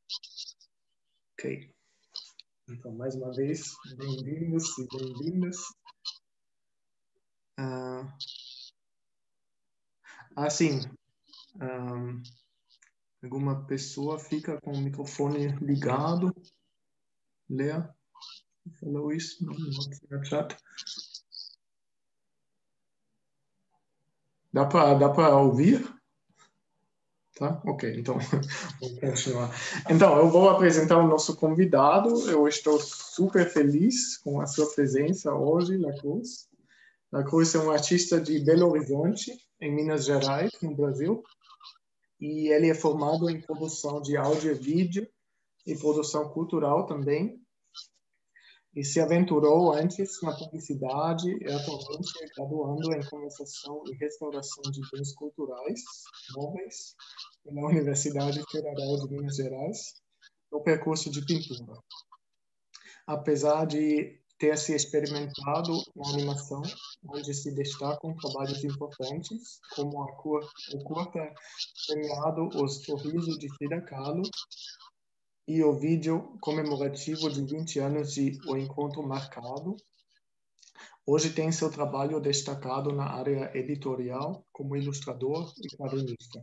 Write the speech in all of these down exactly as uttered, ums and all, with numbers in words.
Ok. Então, mais uma vez, bem-vindos e bem-vindas. Ah, assim, um, alguma pessoa fica com o microfone ligado? Lea falou isso no, no chat. Dá para dá para ouvir? Tá? Ok, então vamos continuar. Então, eu vou apresentar o nosso convidado. Eu estou super feliz com a sua presença hoje, Lacruz. Lacruz é um artista de Belo Horizonte, em Minas Gerais, no Brasil. E ele é formado em produção de áudio e vídeo e produção cultural também. E se aventurou antes na publicidade e atualmente é graduando em conservação e restauração de bens culturais móveis na Universidade Federal de Minas Gerais, no percurso de pintura. Apesar de ter se experimentado na animação, onde se destacam trabalhos importantes, como a cur, o curta premiado O Sorriso de Frida Kahlo e o vídeo comemorativo de vinte anos de O Encontro Marcado, hoje tem seu trabalho destacado na área editorial como ilustrador e quadrinista.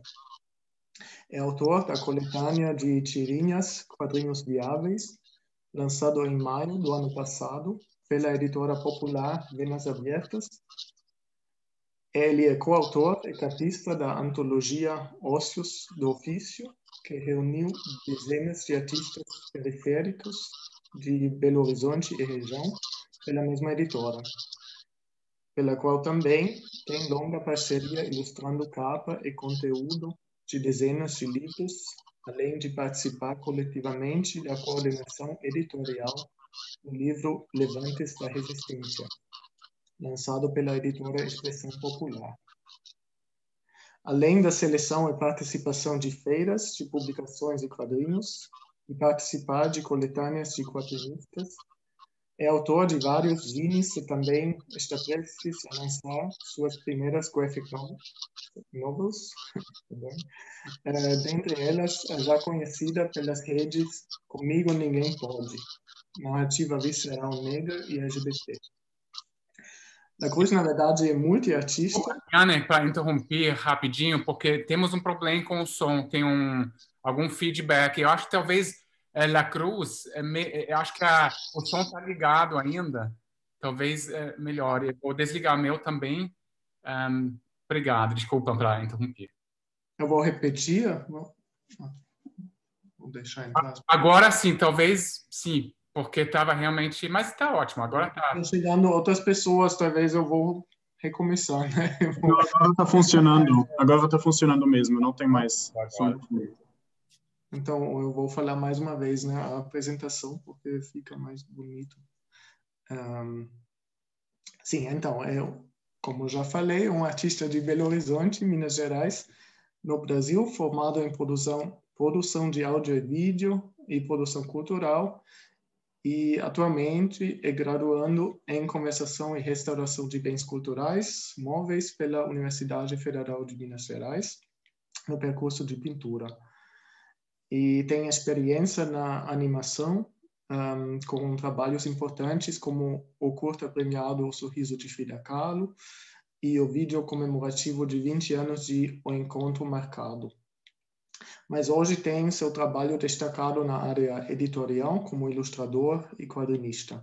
É autor da coletânea de tirinhas Quadrinhos Viáveis, lançado em maio do ano passado pela editora popular Venas Abertas. Ele é coautor e capista da antologia Ócios do Ofício, que reuniu dezenas de artistas periféricos de Belo Horizonte e região pela mesma editora, pela qual também tem longa parceria ilustrando capa e conteúdo de dezenas de livros, além de participar coletivamente da coordenação editorial do livro Levantes da Resistência, lançado pela editora Expressão Popular. Além da seleção e participação de feiras de publicações e quadrinhos, e participar de coletâneas de quadrinistas, é autor de vários zines e também está prestes a lançar suas primeiras graphic novels, é, dentre elas a já conhecida pelas redes Comigo Ninguém Pode, narrativa visceral negra e L G B T. Lacruz, na verdade, é multiartista. Anne, para interromper rapidinho, porque temos um problema com o som, tem um, algum feedback. Eu acho que talvez é, Lacruz, é, me, eu acho que a, o som está ligado ainda, talvez é, melhore. Vou desligar o meu também. Um, obrigado, desculpa para interromper. Eu vou repetir. Vou, vou deixar entrar. Agora sim, talvez sim, porque estava realmente... Mas está ótimo, agora está... Estão chegando outras pessoas, talvez eu vou recomeçar, né? Vou... Não, agora está funcionando, agora está funcionando mesmo, não tem mais som do fundo. Então, eu vou falar mais uma vez, né, a apresentação, porque fica mais bonito. Um, sim, então, eu, como eu já falei, um artista de Belo Horizonte, Minas Gerais, no Brasil, formado em produção, produção de áudio e vídeo e produção cultural, e atualmente é graduando em conservação e restauração de bens culturais móveis pela Universidade Federal de Minas Gerais, no percurso de pintura. E tem experiência na animação, um, com trabalhos importantes como o curta premiado O Sorriso de Frida Kahlo e o vídeo comemorativo de vinte anos de O Encontro Marcado. Mas hoje tem seu trabalho destacado na área editorial como ilustrador e quadrinista.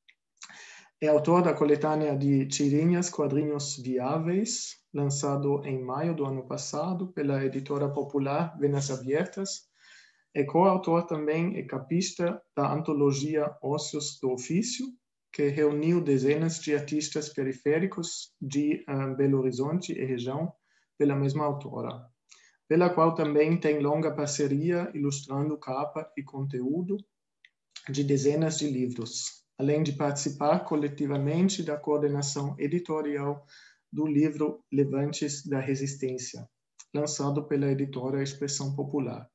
É autor da coletânea de tirinhas Quadrinhos Viáveis, lançado em maio do ano passado pela editora popular Venas Abertas. É coautor também e capista da antologia Ócios do Ofício, que reuniu dezenas de artistas periféricos de uh, Belo Horizonte e região pela mesma autora, pela qual também tem longa parceria ilustrando capa e conteúdo de dezenas de livros, além de participar coletivamente da coordenação editorial do livro Levantes da Resistência, lançado pela editora Expressão Popular.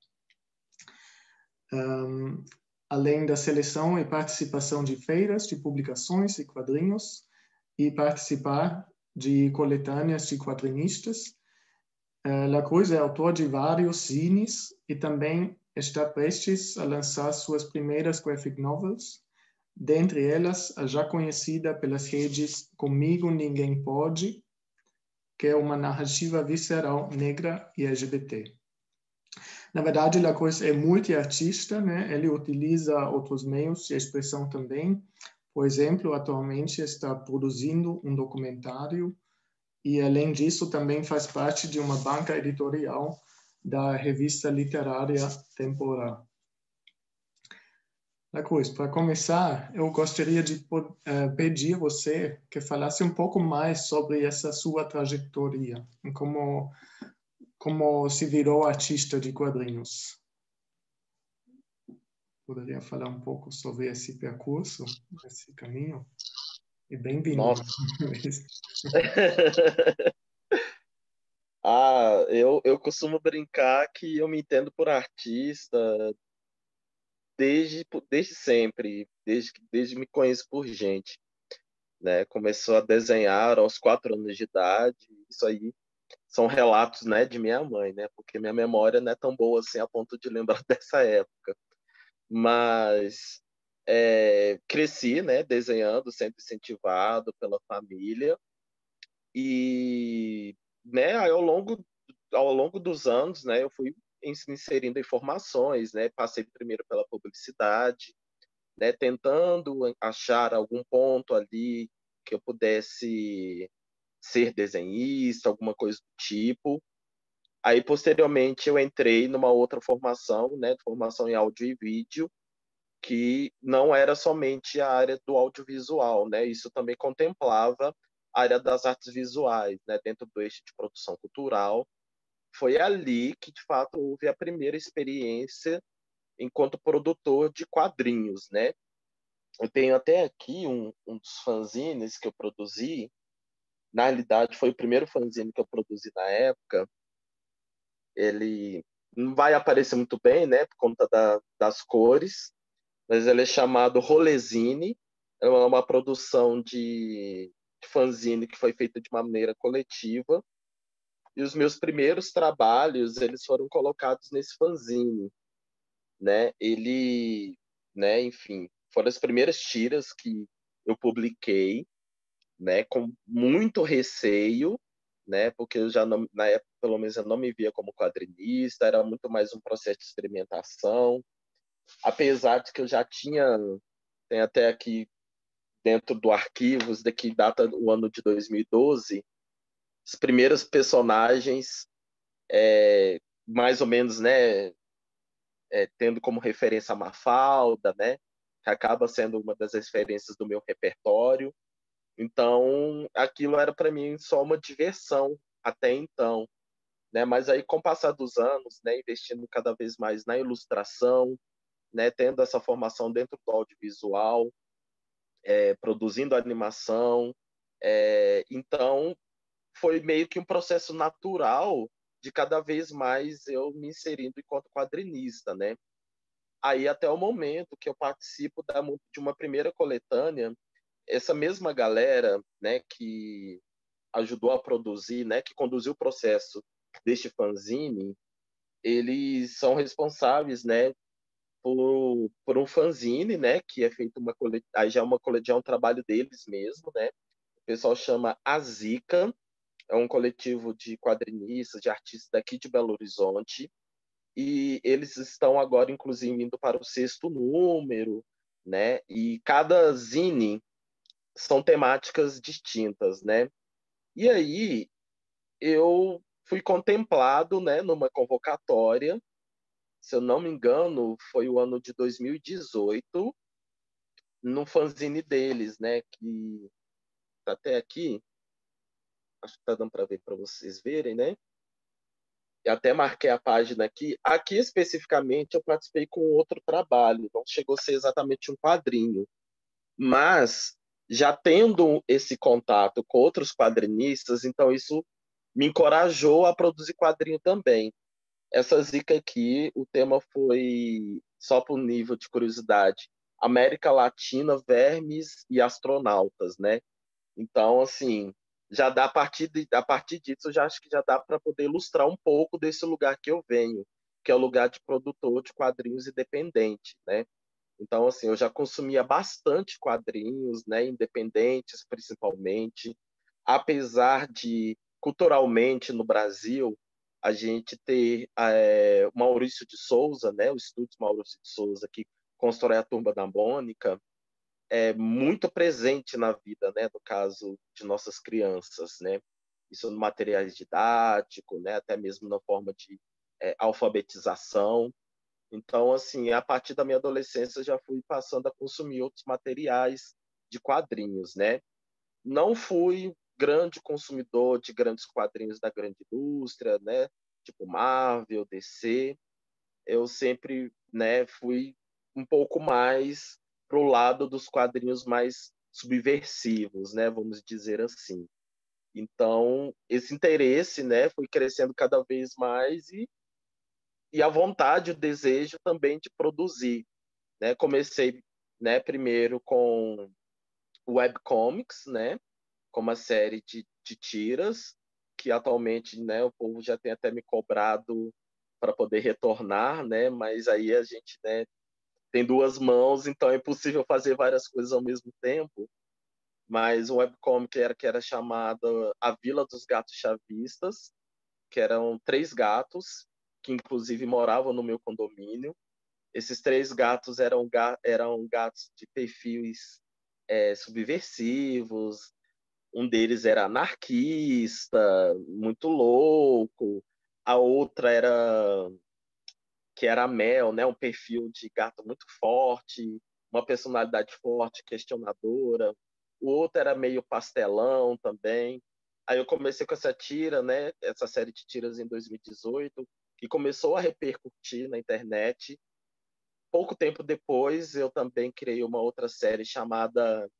Um, além da seleção e participação de feiras de publicações e quadrinhos, e participar de coletâneas de quadrinistas, uh, Lacruz é autor de vários zines e também está prestes a lançar suas primeiras graphic novels, dentre elas a já conhecida pelas redes Comigo Ninguém Pode, que é uma narrativa visceral negra e L G B T. Na verdade, Lacruz é multiartista, né? Ele utiliza outros meios de expressão também. Por exemplo, atualmente está produzindo um documentário e, além disso, também faz parte de uma banca editorial da revista literária Temporá. Lacruz, para começar, eu gostaria de uh, pedir a você que falasse um pouco mais sobre essa sua trajetória, como, como se virou artista de quadrinhos. Poderia falar um pouco sobre esse percurso, esse caminho? E bem-vindo. Nossa. ah, eu, eu costumo brincar que eu me entendo por artista desde, desde sempre, desde que desde me conheço por gente. Né? Começou a desenhar aos quatro anos de idade, isso aí são relatos, né, de minha mãe, né? Porque minha memória não é tão boa assim a ponto de lembrar dessa época. Mas é, cresci, né, desenhando, sempre incentivado pela família. E, né, ao longo, ao longo dos anos, né, eu fui inserindo informações, né, passei primeiro pela publicidade, né, tentando achar algum ponto ali que eu pudesse ser desenhista, alguma coisa do tipo. Aí, posteriormente, eu entrei numa outra formação, né, formação em áudio e vídeo, que não era somente a área do audiovisual, né? Isso também contemplava a área das artes visuais, né? Dentro do eixo de produção cultural. Foi ali que, de fato, houve a primeira experiência enquanto produtor de quadrinhos, né? Eu tenho até aqui um, um dos fanzines que eu produzi. Na realidade, foi o primeiro fanzine que eu produzi na época. Ele não vai aparecer muito bem, né? Por conta da, das cores, mas ele é chamado Rolezine, é uma, uma produção de, de fanzine que foi feita de uma maneira coletiva, e os meus primeiros trabalhos, eles foram colocados nesse fanzine, né? Ele, né, enfim, foram as primeiras tiras que eu publiquei, né, com muito receio, né, porque eu já não, na época, pelo menos eu não me via como quadrinista, era muito mais um processo de experimentação, apesar de que eu já tinha, tem até aqui dentro do Arquivos, daqui data o ano de dois mil e doze, os primeiros personagens, é, mais ou menos, né, é, tendo como referência a Mafalda, né, que acaba sendo uma das referências do meu repertório. Então, aquilo era para mim só uma diversão até então, né? Mas aí, com o passar dos anos, né, investindo cada vez mais na ilustração, né, tendo essa formação dentro do audiovisual, é, produzindo animação, é, então foi meio que um processo natural de cada vez mais eu me inserindo enquanto quadrinista, né? Aí até o momento que eu participo da, de uma primeira coletânea, essa mesma galera, né, que ajudou a produzir, né, que conduziu o processo deste fanzine, eles são responsáveis, né, por, por um fanzine, né, que é feito uma aí já é uma já é um trabalho deles mesmo, né? O pessoal chama A Zica, é um coletivo de quadrinistas, de artistas daqui de Belo Horizonte, e eles estão agora inclusive indo para o sexto número, né? E cada zine são temáticas distintas, né? E aí eu fui contemplado, né, numa convocatória, se eu não me engano, foi o ano de dois mil e dezoito, no fanzine deles, né, que tá até aqui, acho que tá dando para ver para vocês verem, né? E até marquei a página aqui. Aqui especificamente eu participei com outro trabalho, não chegou a ser exatamente um quadrinho, mas já tendo esse contato com outros quadrinistas, então isso me encorajou a produzir quadrinho também. Essa zica aqui, o tema foi, só por nível de curiosidade, América Latina, vermes e astronautas, né? Então, assim, já dá a partir, de, a partir disso, eu já acho que já dá para poder ilustrar um pouco desse lugar que eu venho, que é o lugar de produtor de quadrinhos independente, né? Então, assim, eu já consumia bastante quadrinhos, né, independentes, principalmente, apesar de, culturalmente, no Brasil, a gente ter é, o Maurício de Souza, né, o Estúdio Maurício de Souza, que constrói a Turma da Mônica, é muito presente na vida, né, no caso de nossas crianças, né? Isso no materiais didáticos, né, até mesmo na forma de é, alfabetização. Então, assim, a partir da minha adolescência já fui passando a consumir outros materiais de quadrinhos, né? Não fui grande consumidor de grandes quadrinhos da grande indústria, né? Tipo Marvel, D C. Eu sempre, né, fui um pouco mais pro lado dos quadrinhos mais subversivos, né? Vamos dizer assim. Então, esse interesse, né, foi crescendo cada vez mais e e a vontade, o desejo também de produzir, né? Comecei, né, primeiro com webcomics, né, com uma série de, de tiras que atualmente, né, o povo já tem até me cobrado para poder retornar, né? Mas aí a gente, né, tem duas mãos, então é impossível fazer várias coisas ao mesmo tempo. Mas o webcomic era que era chamada A Vila dos Gatos Chavistas, que eram três gatos que inclusive moravam no meu condomínio. Esses três gatos eram, eram gatos de perfis é, subversivos. Um deles era anarquista, muito louco. A outra era que era a Mel, né? Um perfil de gato muito forte, uma personalidade forte, questionadora. O outro era meio pastelão também. Aí eu comecei com essa tira, né? Essa série de tiras em dois mil e dezoito, que começou a repercutir na internet. Pouco tempo depois, eu também criei uma outra série chamada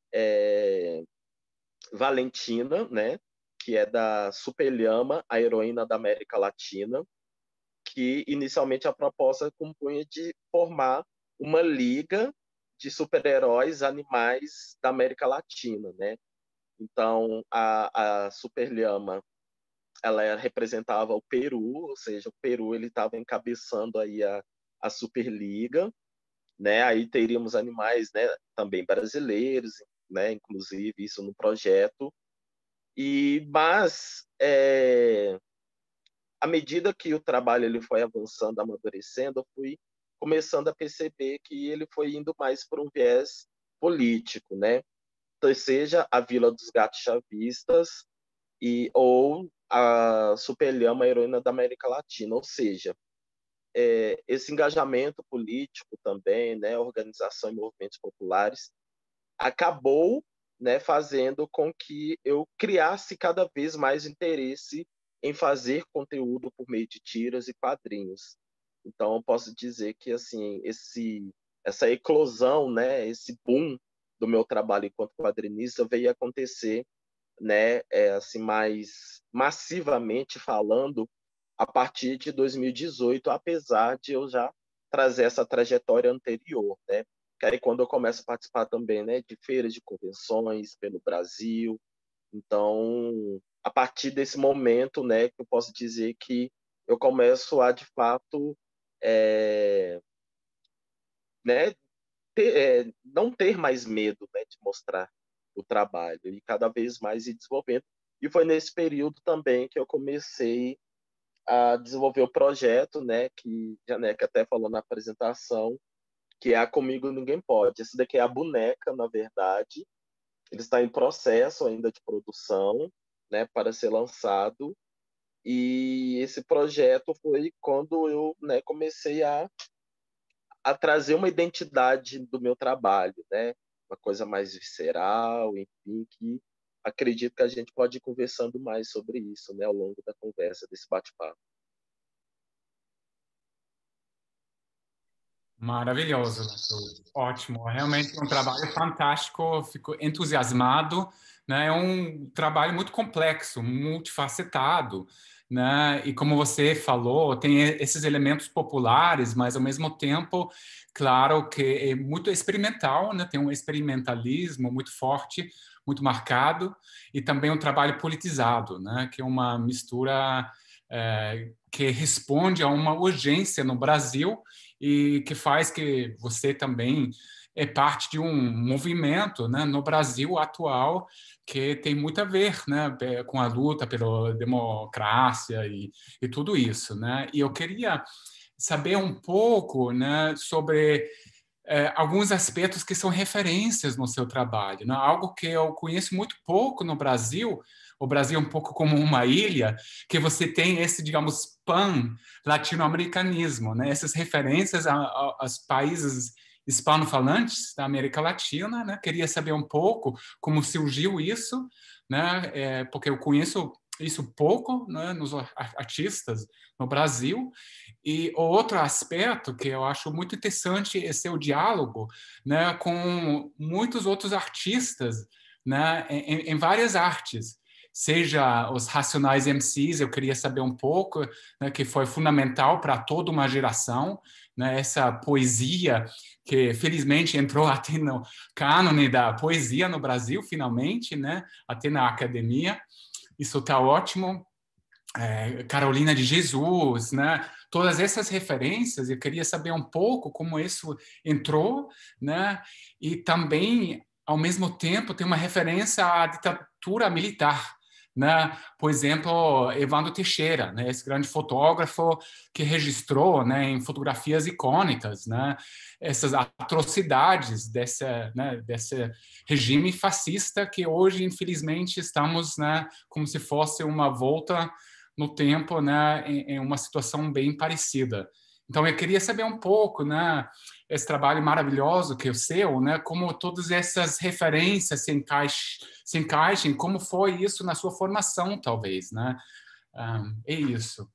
é, Valentina, né? Que é da Supelhama, a heroína da América Latina, que inicialmente a proposta compunha de formar uma liga de super-heróis animais da América Latina, né? Então, a, a Supelhama, ela representava o Peru, ou seja, o Peru ele estava encabeçando aí a, a Superliga, né? Aí teríamos animais, né, também brasileiros, né, inclusive isso no projeto. E mas é, à medida que o trabalho ele foi avançando, amadurecendo, eu fui começando a perceber que ele foi indo mais por um viés político, né? Então, seja a Vila dos Gatos Chavistas e ou a Supelhama, a heroína da América Latina, ou seja, é, esse engajamento político também, né, organização e movimentos populares, acabou, né, fazendo com que eu criasse cada vez mais interesse em fazer conteúdo por meio de tiras e quadrinhos. Então, eu posso dizer que assim esse essa eclosão, né, esse boom do meu trabalho enquanto quadrinista veio acontecer, né, é, assim mais massivamente falando a partir de dois mil e dezoito, apesar de eu já trazer essa trajetória anterior, né? Que aí quando eu começo a participar também, né, de feiras de convenções pelo Brasil, então a partir desse momento, né, que eu posso dizer que eu começo a de fato, é, né, ter, é, não ter mais medo, né, de mostrar o trabalho e cada vez mais ir desenvolvendo. E foi nesse período também que eu comecei a desenvolver o projeto, né, que Janeca até falou na apresentação, que é a Comigo Ninguém Pode. Esse daqui é a boneca, na verdade. Ele está em processo ainda de produção, né, para ser lançado. E esse projeto foi quando eu, né, comecei a, a trazer uma identidade do meu trabalho, né, uma coisa mais visceral, enfim, que acredito que a gente pode ir conversando mais sobre isso, né, ao longo da conversa, desse bate-papo. Maravilhoso, Lacruz. Ótimo. Realmente é um trabalho fantástico. Fico entusiasmado, né? É um trabalho muito complexo, multifacetado, né? E como você falou, tem esses elementos populares, mas ao mesmo tempo, claro que é muito experimental, né? Tem um experimentalismo muito forte, muito marcado, e também um trabalho politizado, né? Que é uma mistura é, que responde a uma urgência no Brasil e que faz que você também é parte de um movimento, né, no Brasil atual que tem muito a ver, né, com a luta pela democracia e, e tudo isso, né? E eu queria saber um pouco, né, sobre é, alguns aspectos que são referências no seu trabalho, né? Algo que eu conheço muito pouco no Brasil. O Brasil é um pouco como uma ilha, que você tem esse, digamos, pan-latino-americanismo, né? Essas referências a, a, aos países hispano-falantes da América Latina, né? Queria saber um pouco como surgiu isso, né? É, porque eu conheço isso pouco, né, nos artistas no Brasil. E o outro aspecto que eu acho muito interessante é seu diálogo, né, com muitos outros artistas, né, em, em várias artes. Seja os Racionais M Cs, eu queria saber um pouco, né, que foi fundamental para toda uma geração, né, essa poesia que felizmente entrou até no cânone da poesia no Brasil, finalmente, né, até na academia. Isso está ótimo. É, Carolina de Jesus, né? Todas essas referências, eu queria saber um pouco como isso entrou, né? E também, ao mesmo tempo, tem uma referência à ditadura militar, né? Por exemplo, Evandro Teixeira, né? Esse grande fotógrafo que registrou, né, em fotografias icônicas, né, essas atrocidades dessa, né, desse regime fascista que hoje, infelizmente, estamos, né, como se fosse uma volta no tempo, né, em, em uma situação bem parecida. Então, eu queria saber um pouco, né, esse trabalho maravilhoso que é o seu, né, como todas essas referências se encaixem, se encaixem, como foi isso na sua formação, talvez, né? Um, é isso.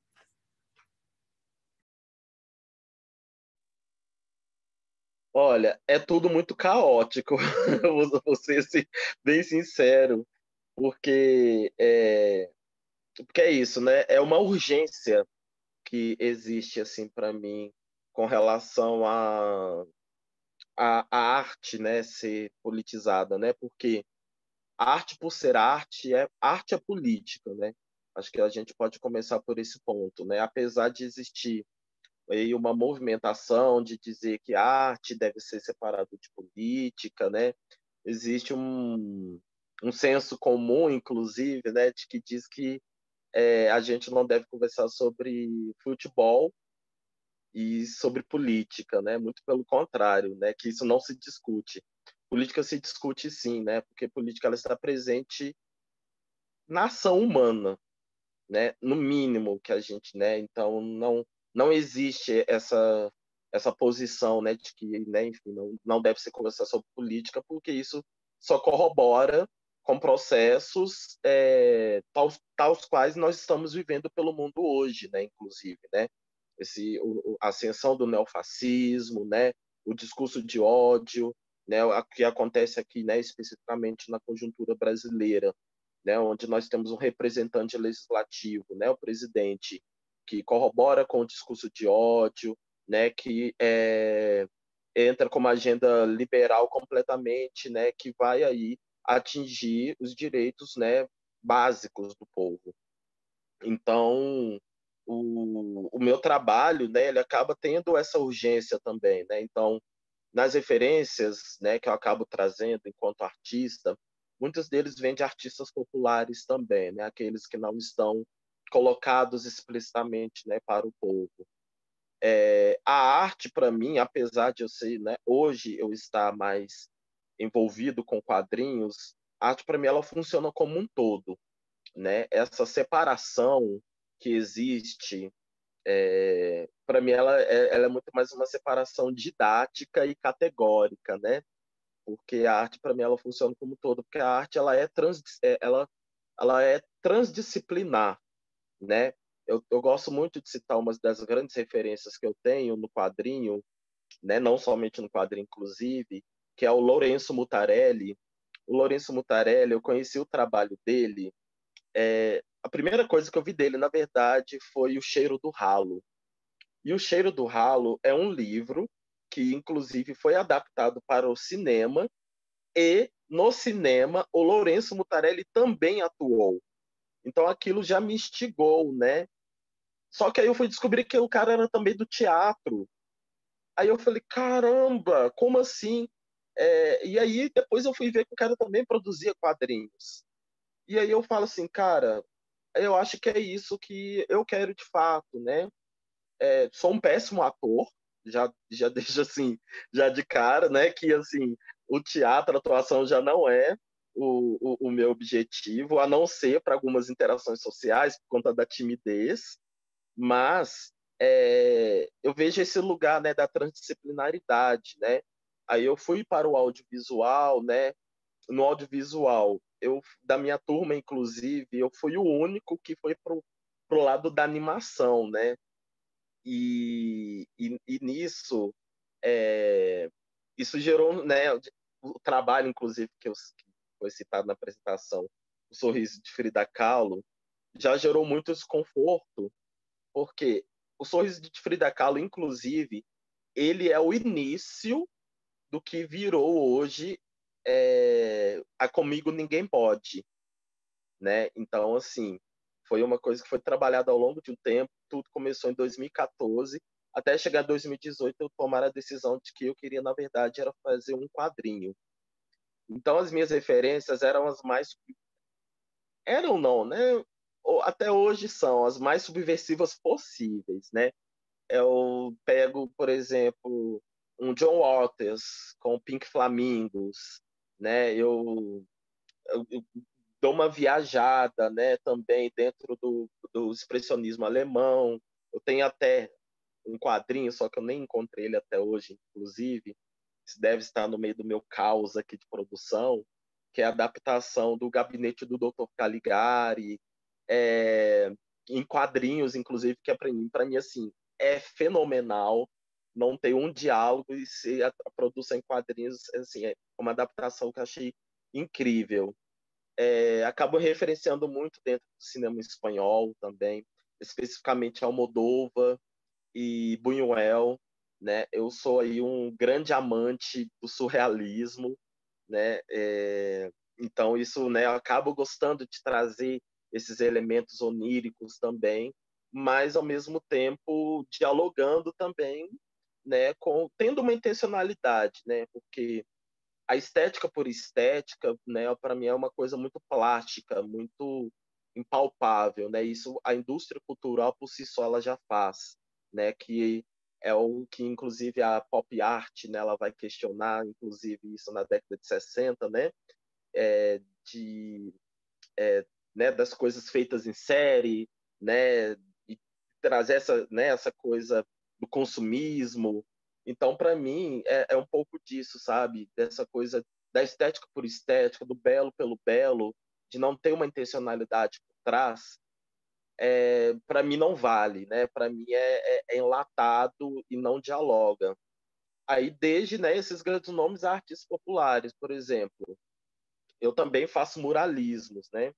Olha, é tudo muito caótico, vou ser bem sincero, porque é, porque é isso, né? É uma urgência que existe assim para mim com relação a, a, a arte, né, ser politizada, né? Porque a arte por ser arte é arte é política, né? Acho que a gente pode começar por esse ponto, né? Apesar de existir aí uma movimentação de dizer que a arte deve ser separada de política, né? Existe um, um senso comum, inclusive, né, de que diz que é, a gente não deve conversar sobre futebol e sobre política, né? Muito pelo contrário, né? Que isso não se discute. Política se discute sim, né? Porque política ela está presente na ação humana, né? No mínimo que a gente, né? Então não não existe essa essa posição, né? De que, né? Enfim, não não deve se conversar sobre política, porque isso só corrobora com processos é, tais, tais quais nós estamos vivendo pelo mundo hoje, né? Inclusive, né? Esse o, a ascensão do neofascismo, né? O discurso de ódio, né? O que acontece aqui, né? Especificamente na conjuntura brasileira, né, onde nós temos um representante legislativo, né, o presidente, que corrobora com o discurso de ódio, né, que é, entra com uma agenda liberal completamente, né, que vai aí atingir os direitos, né, básicos do povo. Então, o, o meu trabalho, né, ele acaba tendo essa urgência também, né? Então, nas referências, né, que eu acabo trazendo enquanto artista, muitos deles vêm de artistas populares também, né, aqueles que não estão colocados explicitamente, né, para o povo. É, a arte, para mim, apesar de eu ser, né, hoje eu estar mais envolvido com quadrinhos, a arte, para mim, ela funciona como um todo, né? Essa separação que existe é, para mim ela é, ela é muito mais uma separação didática e categórica, né? Porque a arte para mim ela funciona como um todo, porque a arte ela é trans, ela ela é transdisciplinar, né? Eu, eu gosto muito de citar umas das grandes referências que eu tenho no quadrinho, né? Não somente no quadrinho, inclusive, que é o Lourenço Mutarelli. O Lourenço Mutarelli, eu conheci o trabalho dele. É, a primeira coisa que eu vi dele, na verdade, foi O Cheiro do Ralo. E O Cheiro do Ralo é um livro que, inclusive, foi adaptado para o cinema e, no cinema, o Lourenço Mutarelli também atuou. Então, aquilo já me instigou, né, Só que aí eu fui descobrir que o cara era também do teatro. Aí eu falei, caramba, como assim? É, e aí depois eu fui ver que o cara também produzia quadrinhos. E aí eu falo assim, cara, eu acho que é isso que eu quero de fato, né? É, sou um péssimo ator, já, já deixo assim, já de cara, né? Que assim, o teatro, a atuação já não é o, o, o meu objetivo, a não ser para algumas interações sociais, por conta da timidez, mas é, eu vejo esse lugar, né, da transdisciplinaridade, né? Aí eu fui para o audiovisual, né? No audiovisual, eu da minha turma, inclusive, eu fui o único que foi pro, pro lado da animação, né? E, e, e nisso, é, isso gerou, né, o trabalho, inclusive, que, eu, que foi citado na apresentação, o Sorriso de Frida Kahlo, já gerou muito desconforto, porque o Sorriso de Frida Kahlo, inclusive, ele é o início do que virou hoje é, a Comigo Ninguém Pode, né? Então, assim, foi uma coisa que foi trabalhada ao longo de um tempo, tudo começou em dois mil e quatorze, até chegar em dois mil e dezoito eu tomar a decisão de que eu queria, na verdade, era fazer um quadrinho. Então, as minhas referências eram as mais... Eram não, né? Até hoje são as mais subversivas possíveis, né? Eu pego, por exemplo, um John Waters com Pink Flamingos, né? Eu, eu, eu dou uma viajada, né? Também dentro do, do expressionismo alemão. Eu tenho até um quadrinho, só que eu nem encontrei ele até hoje, inclusive. Isso deve estar no meio do meu caos aqui de produção, que é a adaptação do Gabinete do doutor Caligari, é, em quadrinhos, inclusive, que é para mim, para mim assim, é fenomenal. Não tem um diálogo e se a, a produção em quadrinhos assim, é uma adaptação que eu achei incrível. É, acabo referenciando muito dentro do cinema espanhol também, especificamente Almodóvar e Buñuel, né? Eu sou aí um grande amante do surrealismo, né? É, então isso, né? Eu acabo gostando de trazer esses elementos oníricos também, mas ao mesmo tempo dialogando também, né? Com tendo uma intencionalidade, né? Porque a estética por estética, né? Para mim é uma coisa muito plástica, muito impalpável, né? Isso a indústria cultural por si só ela já faz, né? Que é o que inclusive a pop art, né? Ela vai questionar, inclusive isso na década de sessenta, né? É, de é, né, das coisas feitas em série, né, e trazer essa, né, essa coisa do consumismo. Então, para mim, é, é um pouco disso, sabe? Dessa coisa da estética por estética, do belo pelo belo, de não ter uma intencionalidade por trás. É, para mim não vale, né? Para mim é, é, é enlatado e não dialoga. Aí, desde, né, esses grandes nomes a artistas populares, por exemplo, eu também faço muralismos, né?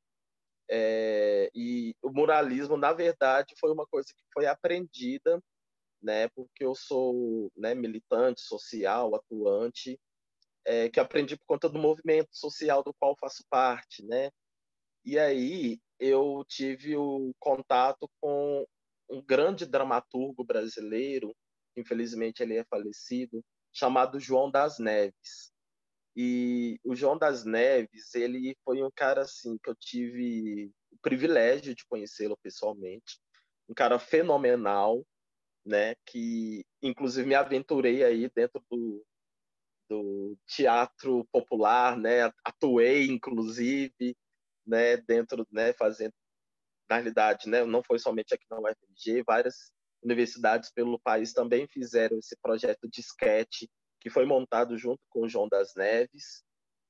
É, e o muralismo, na verdade, foi uma coisa que foi aprendida, né? Porque eu sou, né, militante social, atuante, é, que aprendi por conta do movimento social do qual faço parte, né? E aí eu tive o contato com um grande dramaturgo brasileiro, infelizmente ele é falecido, chamado João das Neves. E o João das Neves, ele foi um cara assim que eu tive o privilégio de conhecê-lo pessoalmente, um cara fenomenal, né? Que inclusive me aventurei aí dentro do, do teatro popular, né? Atuei inclusive, né? Dentro, né? Fazendo na realidade, né? Não foi somente aqui na U F M G, várias universidades pelo país também fizeram esse projeto de esquete que foi montado junto com o João das Neves.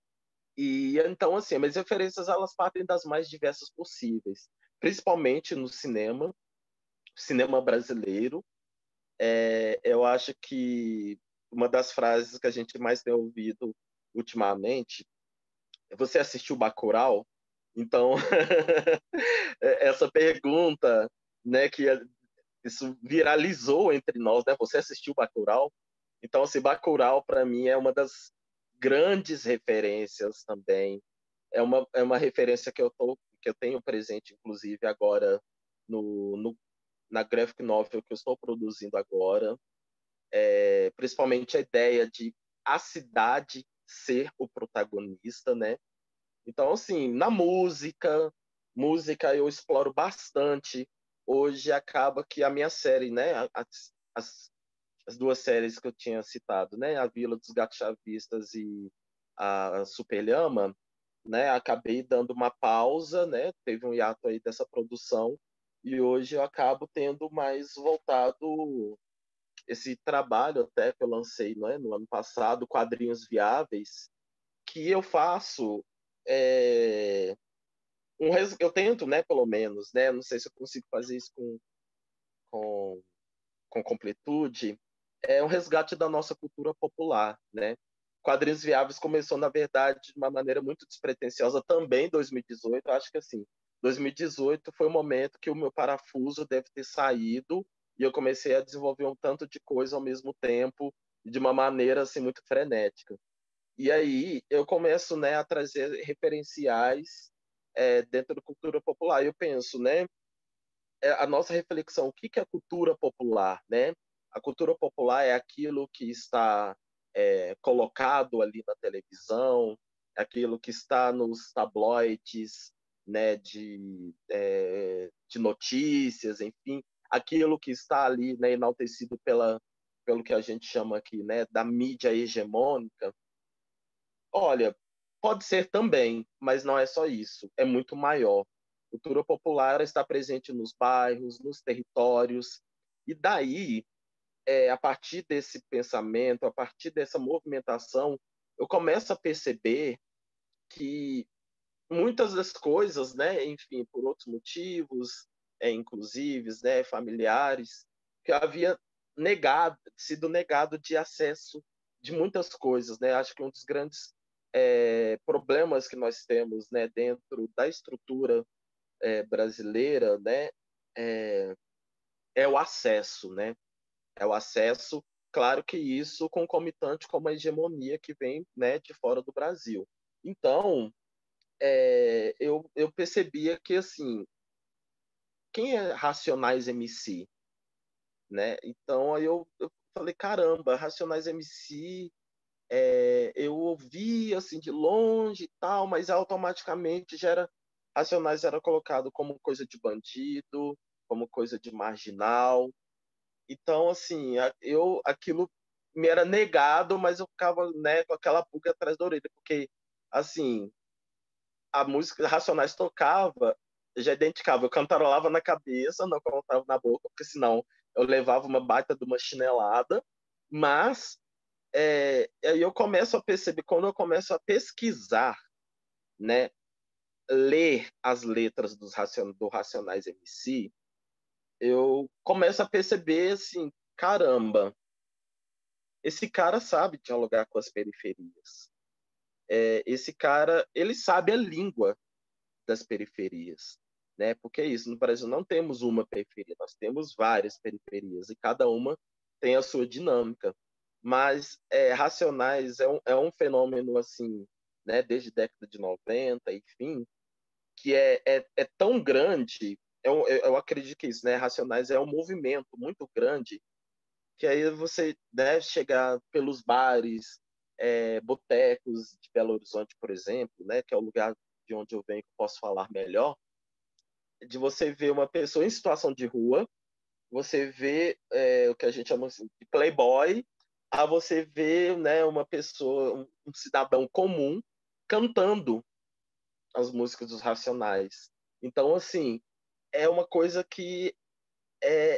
E então, assim, as referências elas partem das mais diversas possíveis, principalmente no cinema, cinema brasileiro. É, eu acho que uma das frases que a gente mais tem ouvido ultimamente é: você assistiu Bacurau? Então, essa pergunta, né, que isso viralizou entre nós, né? Você assistiu Bacurau? Então, assim, Bacurau para mim é uma das grandes referências também. É uma, é uma referência que eu, tô, que eu tenho presente, inclusive, agora no, no, na graphic novel que eu estou produzindo agora, é, principalmente a ideia de a cidade ser o protagonista, né? Então, assim, na música, música eu exploro bastante. Hoje acaba que a minha série, né, as, as, as duas séries que eu tinha citado, né, a Vila dos Gatos Chavistas e a Superlhama, né, acabei dando uma pausa, né, teve um hiato aí dessa produção, e hoje eu acabo tendo mais voltado esse trabalho até que eu lancei, né, no ano passado, Quadrinhos Viáveis, que eu faço é, um res... eu tento, né, pelo menos, né, não sei se eu consigo fazer isso com, com, com completude, é um resgate da nossa cultura popular, né? Quadrinhos Viáveis começou, na verdade, de uma maneira muito despretensiosa também em dois mil e dezoito. Acho que, assim, dois mil e dezoito foi o momento que o meu parafuso deve ter saído e eu comecei a desenvolver um tanto de coisa ao mesmo tempo, de uma maneira, assim, muito frenética. E aí eu começo, né, a trazer referenciais é, dentro da cultura popular. Eu penso, né, a nossa reflexão, o que é cultura popular, né? A cultura popular é aquilo que está é, colocado ali na televisão, é aquilo que está nos tabloides, né, de, é, de notícias, enfim, aquilo que está ali, né, enaltecido pela, pelo que a gente chama aqui, né, da mídia hegemônica. Olha, pode ser também, mas não é só isso, é muito maior. Cultura popular está presente nos bairros, nos territórios, e daí, é, a partir desse pensamento, a partir dessa movimentação, eu começo a perceber que muitas das coisas, né, enfim, por outros motivos, é, inclusive, né, familiares, que havia negado, sido negado de acesso de muitas coisas, né? Acho que um dos grandes é, problemas que nós temos, né, dentro da estrutura é, brasileira, né, é, é o acesso, né? É o acesso, claro que isso concomitante com uma hegemonia que vem, né, de fora do Brasil. Então, é, eu, eu percebia que, assim, quem é Racionais M C, né? Então, aí eu, eu falei, caramba, Racionais M C, é, eu ouvi, assim, de longe e tal, mas automaticamente já era, Racionais era colocado como coisa de bandido, como coisa de marginal. Então, assim, eu, aquilo me era negado, mas eu ficava, né, com aquela pulga atrás da orelha, porque, assim, a música Racionais tocava, eu já identificava, eu cantarolava na cabeça, não cantava na boca, porque senão eu levava uma baita de uma chinelada, mas é, aí eu começo a perceber, quando eu começo a pesquisar, né, ler as letras dos Racion, do Racionais M C, eu começo a perceber, assim, caramba, esse cara sabe dialogar com as periferias. É, esse cara, ele sabe a língua das periferias, né? Porque é isso, no Brasil não temos uma periferia, nós temos várias periferias e cada uma tem a sua dinâmica. Mas é, Racionais é um, é um fenômeno assim, né? Desde a década de noventa, enfim, que é, é, é tão grande. Eu, eu acredito que isso, né? Racionais é um movimento muito grande que aí você deve chegar pelos bares, é, botecos de Belo Horizonte, por exemplo, né, que é o lugar de onde eu venho que eu posso falar melhor, de você ver uma pessoa em situação de rua, você vê é, o que a gente chama assim, de playboy, a você ver, né, uma pessoa, um, um cidadão comum cantando as músicas dos Racionais. Então, assim, é uma coisa que é,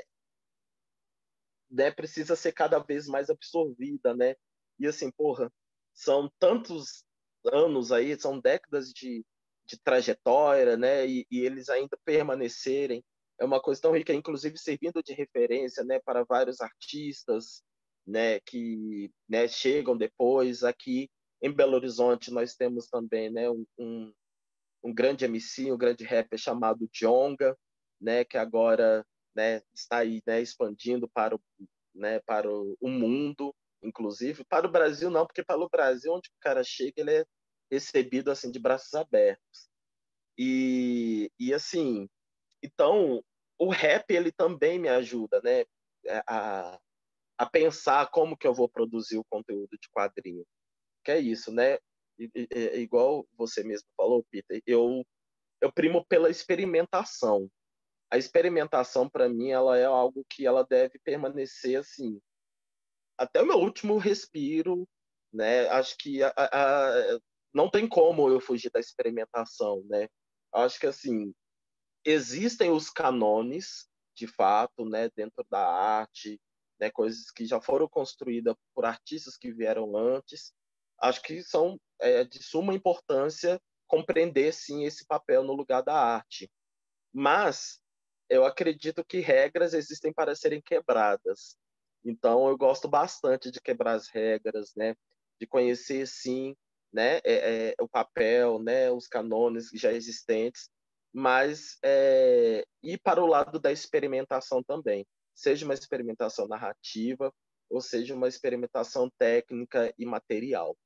né, precisa ser cada vez mais absorvida, né? E assim, porra, são tantos anos aí, são décadas de, de trajetória, né? E, e eles ainda permanecerem é uma coisa tão rica, inclusive servindo de referência, né, para vários artistas, né, que, né, chegam depois aqui em Belo Horizonte. Nós temos também, né, um, um, um grande M C, um grande rapper chamado Djonga, né, que agora, né, está aí, né, expandindo para o, né, para o, o mundo, inclusive para o Brasil não, porque para o Brasil onde o cara chega ele é recebido assim de braços abertos. E, e assim, então o rap, ele também me ajuda, né, a, a pensar como que eu vou produzir o conteúdo de quadrinho. Que é isso, né? I, i, igual você mesmo falou, Peter, eu, eu primo pela experimentação. A experimentação, para mim, ela é algo que ela deve permanecer assim, até o meu último respiro, né? Acho que a, a, não tem como eu fugir da experimentação, né? Acho que, assim, existem os canones, de fato, né, dentro da arte, né, coisas que já foram construídas por artistas que vieram antes. Acho que são é, de suma importância compreender, sim, esse papel no lugar da arte. Mas eu acredito que regras existem para serem quebradas. Então, eu gosto bastante de quebrar as regras, né, de conhecer, sim, né, é, é, o papel, né, os canones já existentes, mas é, ir para o lado da experimentação também, seja uma experimentação narrativa ou seja uma experimentação técnica e material.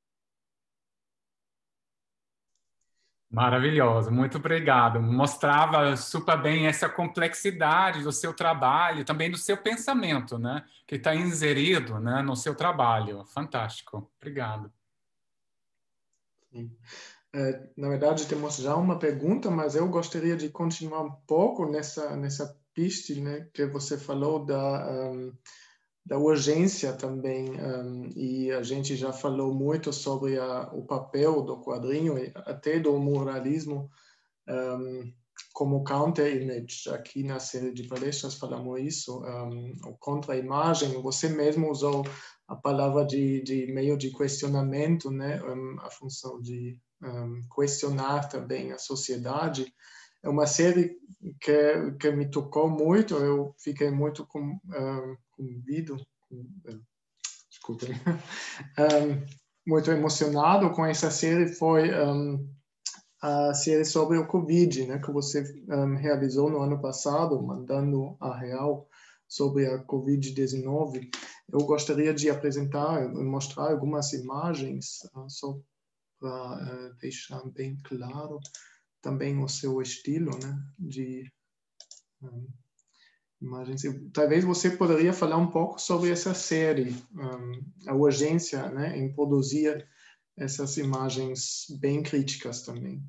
Maravilhoso, muito obrigado. Mostrava super bem essa complexidade do seu trabalho, também do seu pensamento, né? Que está inserido, né, no seu trabalho. Fantástico. Obrigado. Sim. É, na verdade, temos já uma pergunta, mas eu gostaria de continuar um pouco nessa, nessa pista, né, que você falou da, um, da urgência também, um, e a gente já falou muito sobre a, o papel do quadrinho e até do muralismo um, como counter-image. Aqui na série de palestras falamos isso, um, o contra-imagem. Você mesmo usou a palavra de, de meio de questionamento, né, um, a função de um, questionar também a sociedade. É uma série que, que me tocou muito, eu fiquei muito com, um, convido, um, desculpem, um, muito emocionado com essa série. Foi um, a série sobre o Covid, né, que você um, realizou no ano passado, mandando a real sobre a covid dezenove. Eu gostaria de apresentar e mostrar algumas imagens, uh, só para uh, deixar bem claro também o seu estilo, né, de um, imagens. Talvez você poderia falar um pouco sobre essa série, um, a urgência, né, em produzir essas imagens bem críticas também.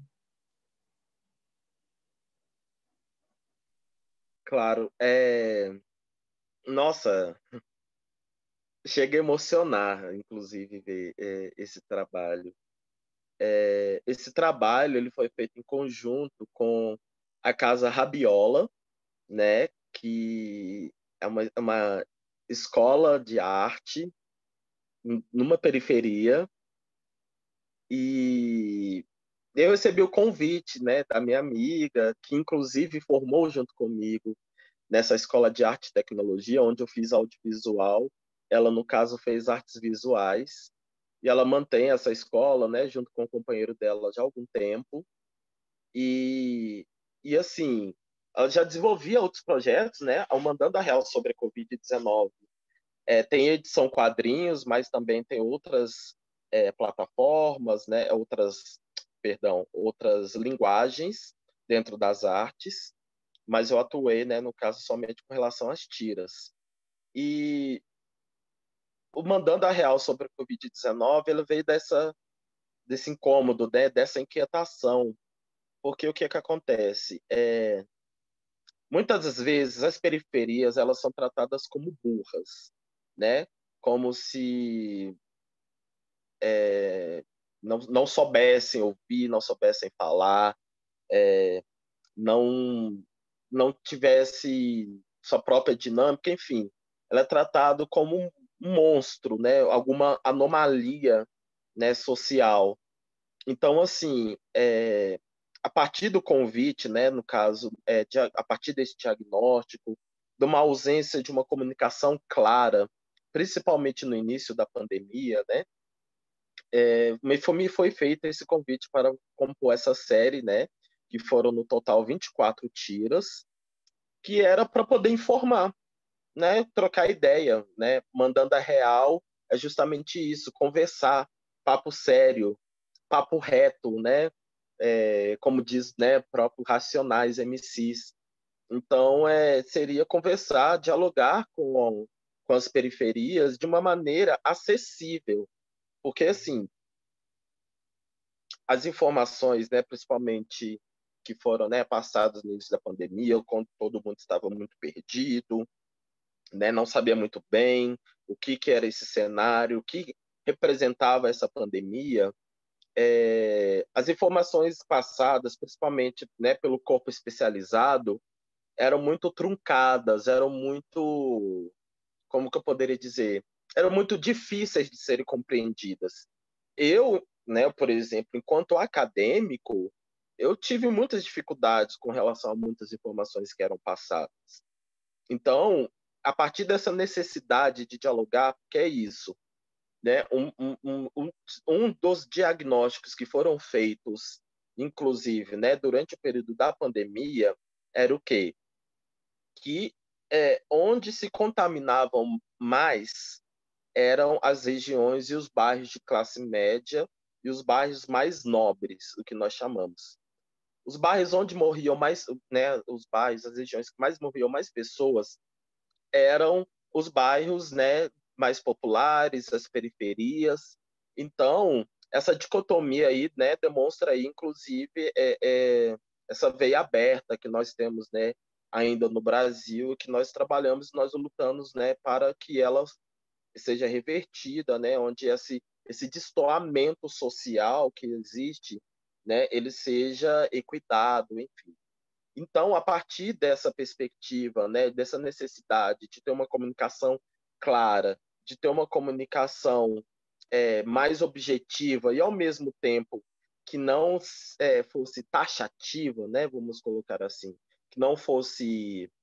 Claro, é... Nossa, chega a emocionar, inclusive, ver é, esse trabalho. É, esse trabalho ele foi feito em conjunto com a Casa Rabiola, né, que é uma, uma escola de arte numa periferia, e eu recebi o convite, né, da minha amiga, que inclusive formou junto comigo nessa escola de arte e tecnologia, onde eu fiz audiovisual. Ela, no caso, fez artes visuais, e ela mantém essa escola, né, junto com o companheiro dela já há algum tempo. E, e assim, ela já desenvolvia outros projetos, né, ao Mandando a Real sobre a covid dezenove. É, tem edição quadrinhos, mas também tem outras é, plataformas, né, outras, perdão, outras linguagens dentro das artes, mas eu atuei, né, no caso, somente com relação às tiras. E o Mandando a Real sobre a covid dezenove, ele veio dessa, desse incômodo, né, dessa inquietação, porque o que, é que acontece? É, muitas das vezes as periferias elas são tratadas como burras, né? Como se é, não, não soubessem ouvir, não soubessem falar, é, não não tivesse sua própria dinâmica, enfim, ela é tratada como um monstro, né? Alguma anomalia, né, social. Então, assim, é, a partir do convite, né, no caso, é, de, a partir desse diagnóstico, de uma ausência de uma comunicação clara, principalmente no início da pandemia, né, é, me, foi, me foi feito esse convite para compor essa série, né, que foram no total vinte e quatro tiras, que era para poder informar, né, trocar ideia, né, mandando a real é justamente isso, conversar, papo sério, papo reto, né, é, como diz, né, próprio Racionais M Cs. Então, é, seria conversar, dialogar com, com as periferias de uma maneira acessível, porque, assim, as informações, né, principalmente que foram, né, passadas no início da pandemia, quando todo mundo estava muito perdido, né, não sabia muito bem o que, que era esse cenário, o que representava essa pandemia, é, as informações passadas, principalmente, né, pelo corpo especializado, eram muito truncadas, eram muito, como que eu poderia dizer, eram muito difíceis de serem compreendidas. Eu, né, por exemplo, enquanto acadêmico, eu tive muitas dificuldades com relação a muitas informações que eram passadas. Então, a partir dessa necessidade de dialogar, que é isso, né, um, um, um, um dos diagnósticos que foram feitos, inclusive, né, durante o período da pandemia, era o quê? Que é, onde se contaminavam mais eram as regiões e os bairros de classe média e os bairros mais nobres, o que nós chamamos. Os bairros onde morriam mais, né, os bairros, as regiões que mais morriam mais pessoas eram os bairros, né, mais populares, as periferias. Então, essa dicotomia aí, né, demonstra aí, inclusive, é, é, essa veia aberta que nós temos, né, ainda no Brasil, que nós trabalhamos, nós lutamos, né, para que ela seja revertida, né, onde esse, esse destoamento social que existe, né, ele seja equitado, enfim. Então, a partir dessa perspectiva, né, dessa necessidade de ter uma comunicação clara, de ter uma comunicação é, mais objetiva e, ao mesmo tempo, que não é, fosse taxativa, né, vamos colocar assim, que não fosse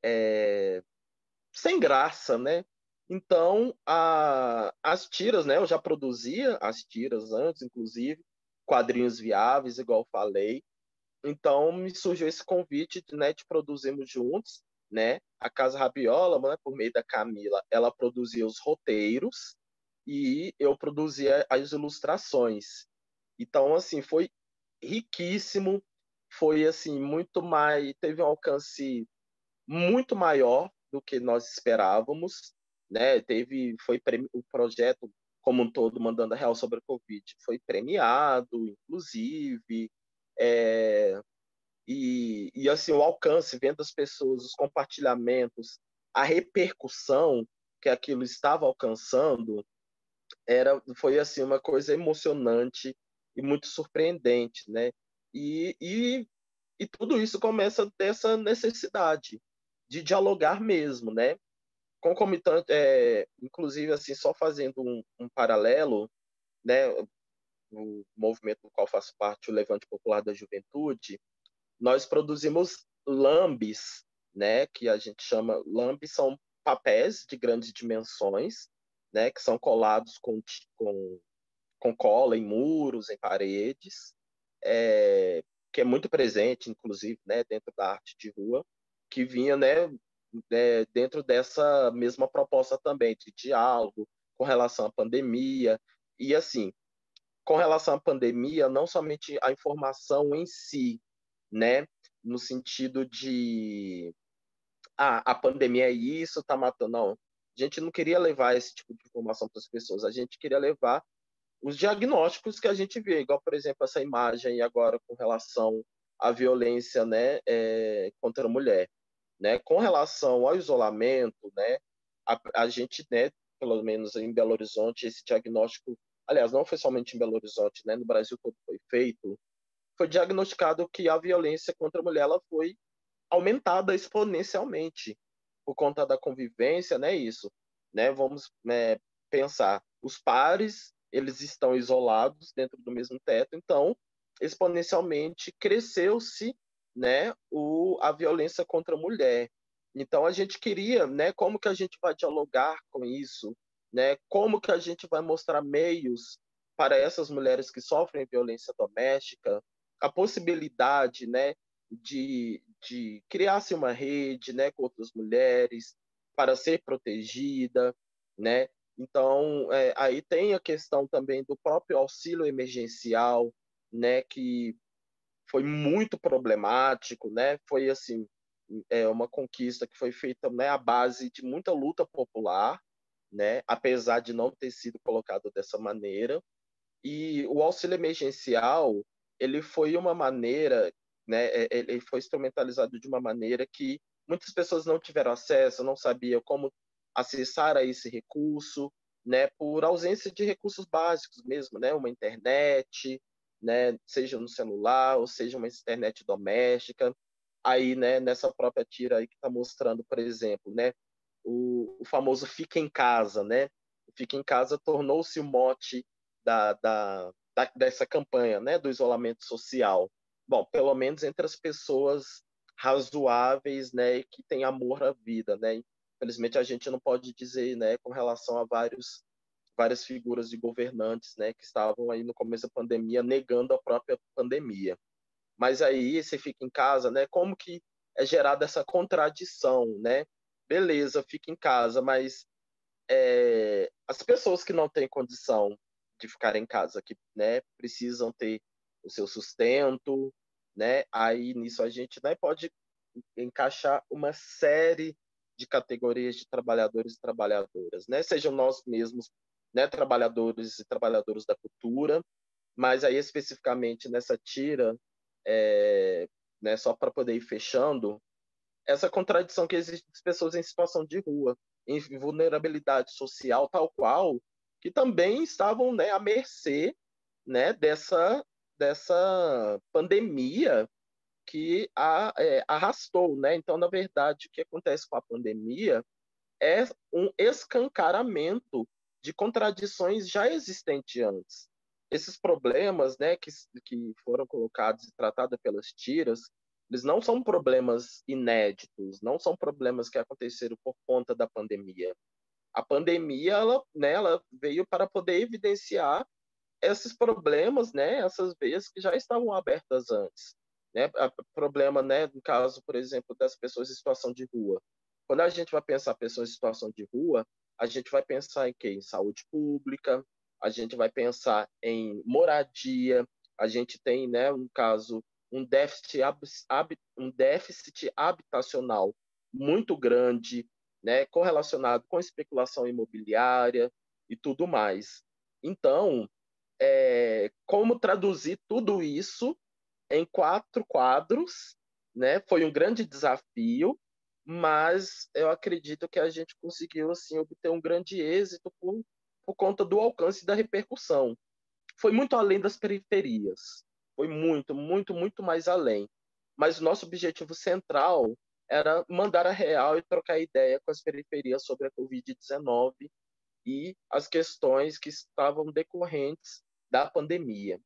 é, sem graça, né? Então, a, as tiras, né, eu já produzia as tiras antes, inclusive, quadrinhos viáveis, igual eu falei, então, me surgiu esse convite de, né, de produzirmos juntos, né? A Casa Rabiola, né, por meio da Camila, ela produzia os roteiros e eu produzia as ilustrações. Então, assim, foi riquíssimo, foi assim muito mais, teve um alcance muito maior do que nós esperávamos, né? Teve, foi o projeto como um todo, Mandando a Real sobre a Covid, foi premiado, inclusive. É, e, e assim, o alcance, vendo as pessoas, os compartilhamentos, a repercussão que aquilo estava alcançando, era, foi assim, uma coisa emocionante e muito surpreendente, né? E, e, e tudo isso começa dessa necessidade de dialogar mesmo, né? Concomitante, é, inclusive, assim, só fazendo um, um paralelo, né? O movimento do qual faço parte, o Levante Popular da Juventude, nós produzimos lambes, né, que a gente chama, lambes são papéis de grandes dimensões, né, que são colados com, com, com cola em muros, em paredes, é, que é muito presente, inclusive, né, dentro da arte de rua, que vinha, né, é, dentro dessa mesma proposta também de diálogo com relação à pandemia, e assim, com relação à pandemia, não somente a informação em si, né? No sentido de ah, a pandemia é isso, tá matando. Não. A gente não queria levar esse tipo de informação para as pessoas, a gente queria levar os diagnósticos que a gente vê, igual, por exemplo, essa imagem agora com relação à violência, né, é, contra a mulher. Né? Com relação ao isolamento, né, a, a gente, né, pelo menos em Belo Horizonte, esse diagnóstico, aliás, não foi somente em Belo Horizonte, né, no Brasil todo foi feito, foi diagnosticado que a violência contra a mulher ela foi aumentada exponencialmente por conta da convivência, né, isso, né, vamos né, pensar, os pares, eles estão isolados dentro do mesmo teto, então, exponencialmente cresceu-se, né, o, a violência contra a mulher. Então, a gente queria, né, como que a gente vai dialogar com isso, né, como que a gente vai mostrar meios para essas mulheres que sofrem violência doméstica, a possibilidade, né, de, de criar-se uma rede, né, com outras mulheres para ser protegida, né? Então, é, aí tem a questão também do próprio auxílio emergencial, né, que foi muito problemático, né? Foi assim, é uma conquista que foi feita, né, à base de muita luta popular, né, apesar de não ter sido colocado dessa maneira. E o auxílio emergencial, ele foi uma maneira, né, ele foi instrumentalizado de uma maneira que muitas pessoas não tiveram acesso, não sabiam como acessar a esse recurso, né, por ausência de recursos básicos mesmo, né, uma internet, né, seja no celular, ou seja uma internet doméstica. Aí, né, nessa própria tira aí que está mostrando, por exemplo, né, o, o famoso fica em casa, né? O fica em casa tornou-se o mote da, da, da, dessa campanha, né, do isolamento social. Bom, pelo menos entre as pessoas razoáveis, né, que têm amor à vida, né? Infelizmente a gente não pode dizer, né, com relação a vários várias figuras de governantes, né, que estavam aí no começo da pandemia negando a própria pandemia. Mas aí você fica em casa, né? Como que é gerada essa contradição, né? Beleza, fica em casa, mas é, as pessoas que não têm condição de ficar em casa, que, né, precisam ter o seu sustento, né? Aí nisso a gente, né, pode encaixar uma série de categorias de trabalhadores e trabalhadoras, né? Sejam nós mesmos, né, trabalhadores e trabalhadoras da cultura, mas aí especificamente nessa tira, é, né, só para poder ir fechando, essa contradição que existe das pessoas em situação de rua, em vulnerabilidade social tal qual, que também estavam, né, à mercê, né, dessa, dessa pandemia que a, é, arrastou. Né? Então, na verdade, o que acontece com a pandemia é um escancaramento de contradições já existentes antes. Esses problemas, né, que, que foram colocados e tratados pelas tiras, eles não são problemas inéditos, não são problemas que aconteceram por conta da pandemia. A pandemia, ela, né, ela veio para poder evidenciar esses problemas, né, essas veias que já estavam abertas antes. Né? O problema, né, no caso, por exemplo, das pessoas em situação de rua. Quando a gente vai pensar pessoas em situação de rua, a gente vai pensar em quê? Em saúde pública, a gente vai pensar em moradia, a gente tem, né, um caso, um déficit, um déficit habitacional muito grande, né, correlacionado com especulação imobiliária e tudo mais. Então, é, como traduzir tudo isso em quatro quadros, né? Foi um grande desafio, mas eu acredito que a gente conseguiu assim obter um grande êxito por, por conta do alcance e da repercussão. Foi muito além das periferias, foi muito, muito, muito mais além. Mas o nosso objetivo central era mandar a real e trocar ideia com as periferias sobre a covid dezenove e as questões que estavam decorrentes da pandemia.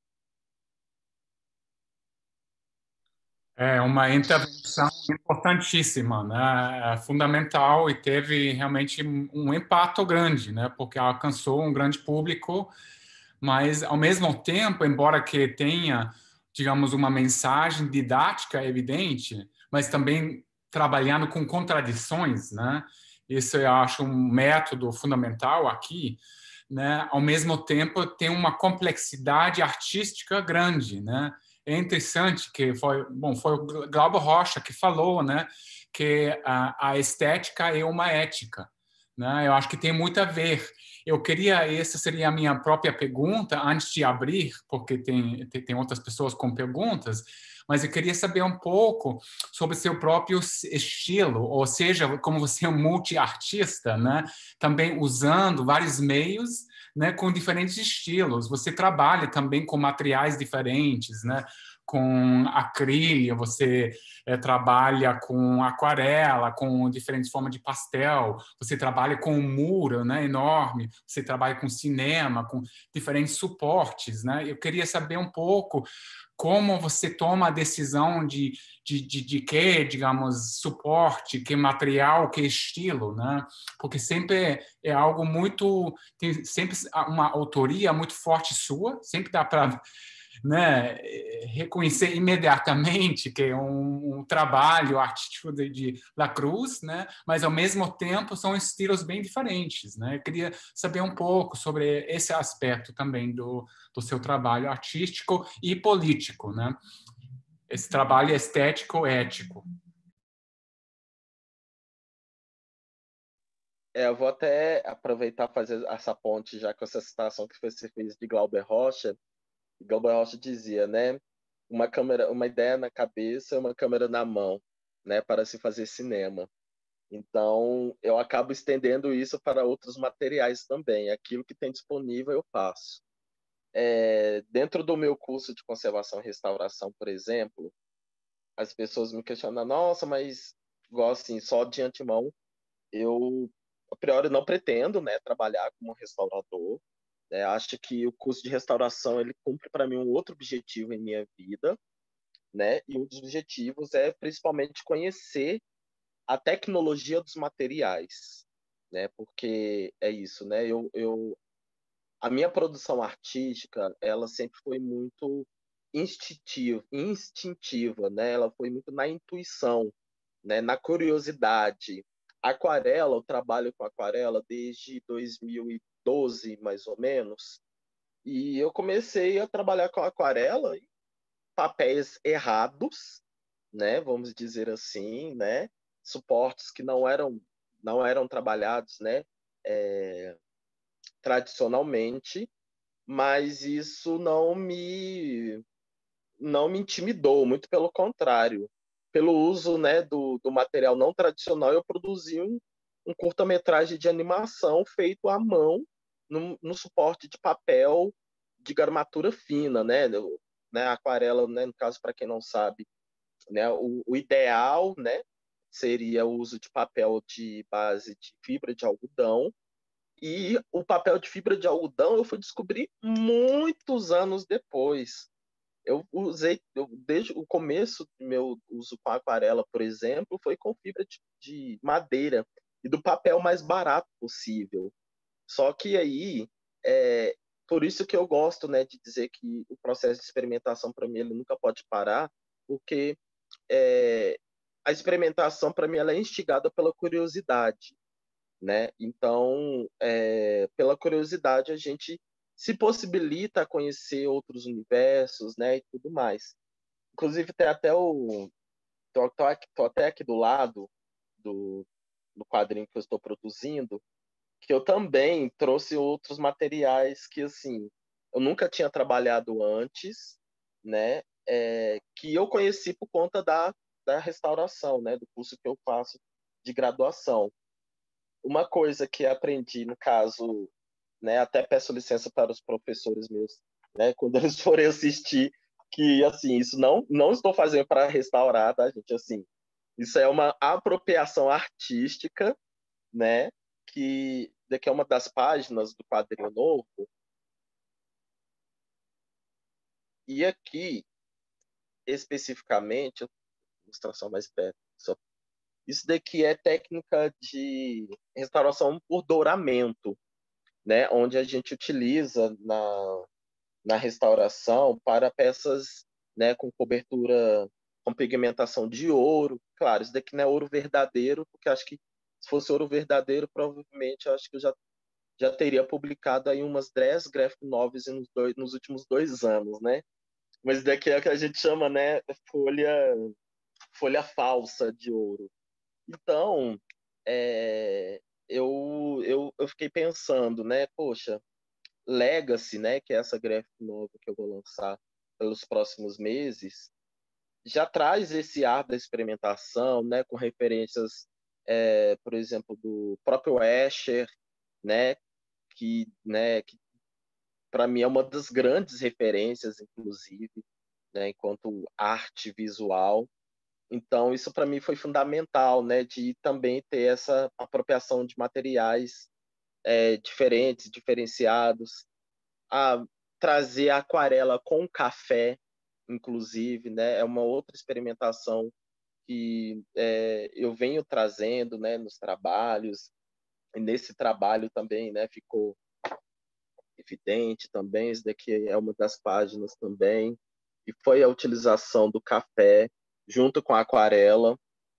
É uma intervenção importantíssima, né? Fundamental, e teve realmente um impacto grande, né? Porque alcançou um grande público, mas ao mesmo tempo, embora que tenha, digamos, uma mensagem didática evidente, mas também trabalhando com contradições, né? Isso eu acho um método fundamental aqui, né? Ao mesmo tempo tem uma complexidade artística grande, né? É interessante que foi, bom, foi o Glauber Rocha que falou, né, que a, a estética é uma ética, né? Eu acho que tem muito a ver. Eu queria, essa seria a minha própria pergunta antes de abrir, porque tem tem outras pessoas com perguntas, mas eu queria saber um pouco sobre seu próprio estilo, ou seja, como você é um multiartista, né, também usando vários meios, né, com diferentes estilos. Você trabalha também com materiais diferentes, né? Com acrílico, você é, trabalha com aquarela, com diferentes formas de pastel, você trabalha com um muro, né, enorme, você trabalha com cinema, com diferentes suportes, né? Eu queria saber um pouco como você toma a decisão de, de, de, de que, digamos, suporte, que material, que estilo, né? Porque sempre é algo muito... Tem sempre uma autoria muito forte sua, sempre dá para, né, reconhecer imediatamente que é um, um trabalho artístico de, de Lacruz, né? Mas, ao mesmo tempo, são estilos bem diferentes, né? Eu queria saber um pouco sobre esse aspecto também do, do seu trabalho artístico e político, né? Esse trabalho estético-ético. É, eu vou até aproveitar e fazer essa ponte já com essa citação que você fez de Glauber Rocha. Glauber Rocha dizia, né? Uma câmera, uma ideia na cabeça, uma câmera na mão, né? Para se fazer cinema. Então, eu acabo estendendo isso para outros materiais também. Aquilo que tem disponível, eu faço. É, dentro do meu curso de conservação e restauração, por exemplo, as pessoas me questionam, nossa, mas igual assim, só de antemão, eu, a priori, não pretendo, né, trabalhar como restaurador. Né? Acho que o curso de restauração, ele cumpre para mim um outro objetivo em minha vida, né? E um dos objetivos é principalmente conhecer a tecnologia dos materiais, né? Porque é isso, né? Eu, eu, a minha produção artística, ela sempre foi muito instintiva, instintiva, né? Ela foi muito na intuição, né? Na curiosidade. Aquarela, eu trabalho com aquarela desde dois mil e doze, mais ou menos, e eu comecei a trabalhar com aquarela em papéis errados, né? Vamos dizer assim, né? Suportes que não eram não eram trabalhados, né? É, tradicionalmente, mas isso não me não me intimidou, muito pelo contrário. Pelo uso, né, do, do material não tradicional, eu produzi um, um curta-metragem de animação feito à mão no, no suporte de papel de gramatura fina, né? Eu, né aquarela, né, no caso, para quem não sabe, né, o, o ideal, né, seria o uso de papel de base de fibra de algodão, e o papel de fibra de algodão eu fui descobrir muitos anos depois. Eu usei, eu, desde o começo do meu uso com aquarela, por exemplo, foi com fibra de, de madeira e do papel mais barato possível. Só que aí, é, por isso que eu gosto, né, de dizer que o processo de experimentação, para mim, ele nunca pode parar, porque é, a experimentação, para mim, ela é instigada pela curiosidade, né? Então, é, pela curiosidade, a gente se possibilita a conhecer outros universos, né, e tudo mais. Inclusive, tem até o... Tô, tô, aqui, tô até aqui do lado do, do quadrinho que eu estou produzindo, que eu também trouxe outros materiais que, assim, eu nunca tinha trabalhado antes, né, é, que eu conheci por conta da, da restauração, né, do curso que eu faço de graduação. Uma coisa que aprendi, no caso, né, até peço licença para os professores meus, né, quando eles forem assistir, que, assim, isso não, não estou fazendo para restaurar, tá, gente? Assim, isso é uma apropriação artística, né, que daqui é uma das páginas do quadrinho novo, e aqui, especificamente, vou mostrar só mais perto, só. Isso daqui é técnica de restauração por douramento, né, onde a gente utiliza na, na restauração para peças, né, com cobertura, com pigmentação de ouro. Claro, isso daqui não é ouro verdadeiro, porque acho que se fosse ouro verdadeiro, provavelmente acho que eu já, já teria publicado aí umas dez graphic novels nos, dois, nos últimos dois anos, né? Mas isso daqui é o que a gente chama, né, folha, folha falsa de ouro. Então, é, eu, eu, eu fiquei pensando, né, poxa, Legacy, né, que é essa graphic nova que eu vou lançar pelos próximos meses, já traz esse ar da experimentação, né, com referências, é, por exemplo, do próprio Escher, né, que, né, que para mim é uma das grandes referências, inclusive, né, enquanto arte visual. Então, isso para mim foi fundamental, né, de também ter essa apropriação de materiais é, diferentes, diferenciados, a trazer a aquarela com café, inclusive, né? É uma outra experimentação que é, eu venho trazendo, né, nos trabalhos, e nesse trabalho também, né, ficou evidente também, isso daqui é uma das páginas também, e foi a utilização do café junto com a aquarela,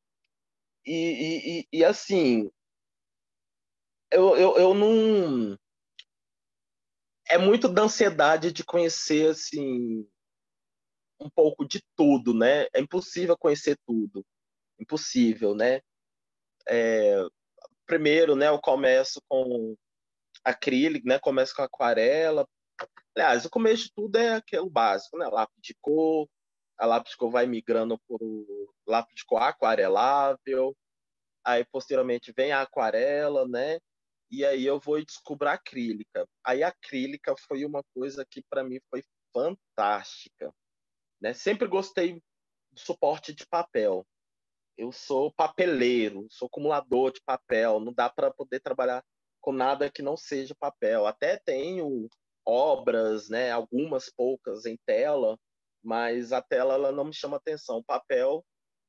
e, e, e assim, eu, eu, eu não... É muito da ansiedade de conhecer, assim, um pouco de tudo, né? É impossível conhecer tudo, impossível, né? É, primeiro, né, eu começo com acrílico, né, começo com aquarela. Aliás, o começo de tudo é aquele básico, né, lápis de cor, a lápis de cor vai migrando por o lápis de cor aquarelável, aí posteriormente vem a aquarela, né, e aí eu vou e descubro a acrílica. Aí a acrílica foi uma coisa que para mim foi fantástica, né, sempre gostei do suporte de papel. Eu sou papeleiro, sou acumulador de papel, não dá para poder trabalhar com nada que não seja papel. Até tenho obras, né, algumas poucas em tela, mas a tela ela não me chama atenção. O papel,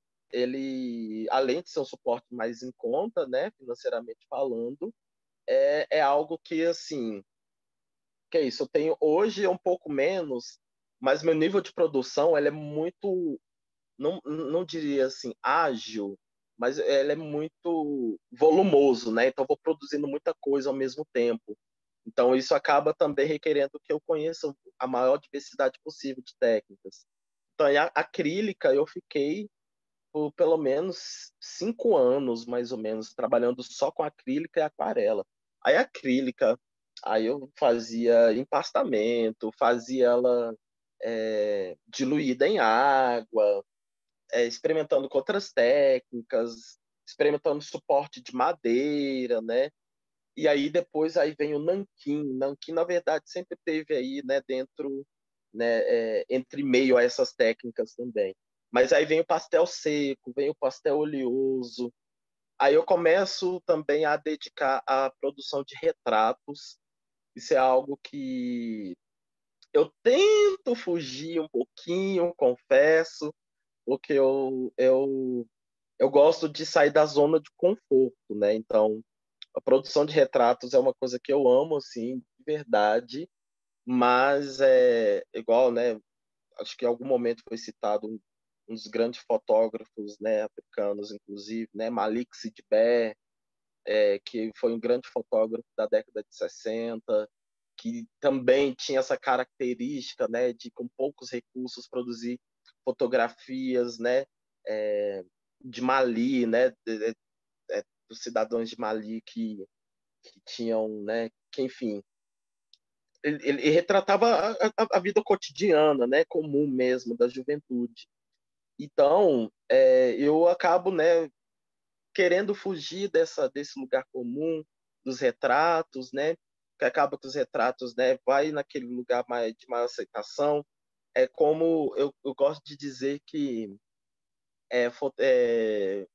ele, além de ser um suporte mais em conta, né, financeiramente falando, é, é algo que, assim, que é isso, eu tenho hoje é um pouco menos, mas meu nível de produção ele é muito não, não diria assim ágil, mas ele é muito volumoso, né? Então eu vou produzindo muita coisa ao mesmo tempo. Então isso acaba também requerendo que eu conheça a maior diversidade possível de técnicas. Então a acrílica eu fiquei por pelo menos cinco anos, mais ou menos, trabalhando só com acrílica e aquarela. Aí a acrílica, aí eu fazia empastamento, fazia ela é, diluída em água, é, experimentando com outras técnicas, experimentando suporte de madeira, né? E aí depois aí vem o nanquim. Nanquim, na verdade, sempre teve aí, né, dentro, né, é, entre meio a essas técnicas também. Mas aí vem o pastel seco, vem o pastel oleoso. Aí eu começo também a dedicar à produção de retratos. Isso é algo que eu tento fugir um pouquinho, confesso, porque eu, eu, eu gosto de sair da zona de conforto, né? Então, a produção de retratos é uma coisa que eu amo, assim, de verdade, mas é igual, né? Acho que em algum momento foi citado um, um dos grandes fotógrafos, né, africanos, inclusive, né, Malik Sidibé, é, que foi um grande fotógrafo da década de sessenta, que também tinha essa característica, né, de com poucos recursos produzir fotografias, né, é, de Mali, né, de, de, de, dos cidadãos de Mali que, que tinham, né, que enfim, ele, ele retratava a, a, a, vida cotidiana, né, comum mesmo da juventude. Então, é, eu acabo, né, querendo fugir dessa desse lugar comum dos retratos, né, que acaba que os retratos, né, vai naquele lugar mais de maior aceitação. É como eu, eu gosto de dizer que é, é,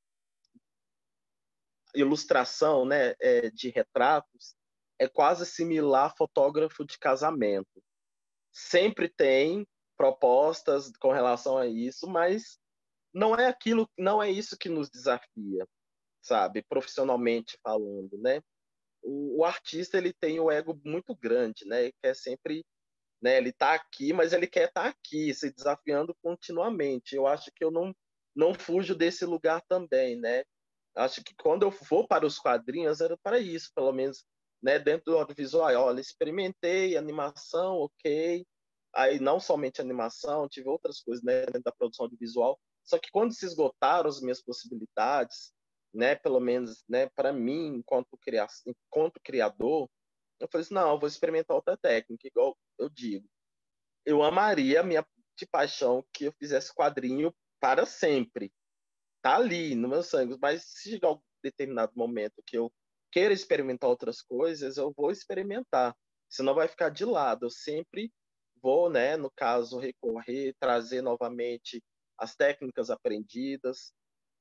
ilustração, né, é, de retratos é quase similar a fotógrafo de casamento. Sempre tem propostas com relação a isso, mas não é aquilo, não é isso que nos desafia, sabe, profissionalmente falando, né? O, o artista ele tem o ego muito grande, né? Ele quer sempre, né? Ele está aqui, mas ele quer estar tá aqui, se desafiando continuamente. Eu acho que eu não não fujo desse lugar também, né? Acho que quando eu vou para os quadrinhos era para isso, pelo menos, né? Dentro do audiovisual, olha, experimentei animação, ok. Aí não somente animação, tive outras coisas, né? Dentro da produção audiovisual. Só que quando se esgotaram as minhas possibilidades, né? Pelo menos, né? Para mim, enquanto, cria... enquanto criador, eu falei assim, não, eu vou experimentar outra técnica, igual eu digo. Eu amaria, minha de paixão, que eu fizesse quadrinho para sempre. Tá ali no meu sangue, mas se chegar um determinado momento que eu queira experimentar outras coisas, eu vou experimentar. Senão vai ficar de lado. Eu sempre vou, né, no caso, recorrer, trazer novamente as técnicas aprendidas.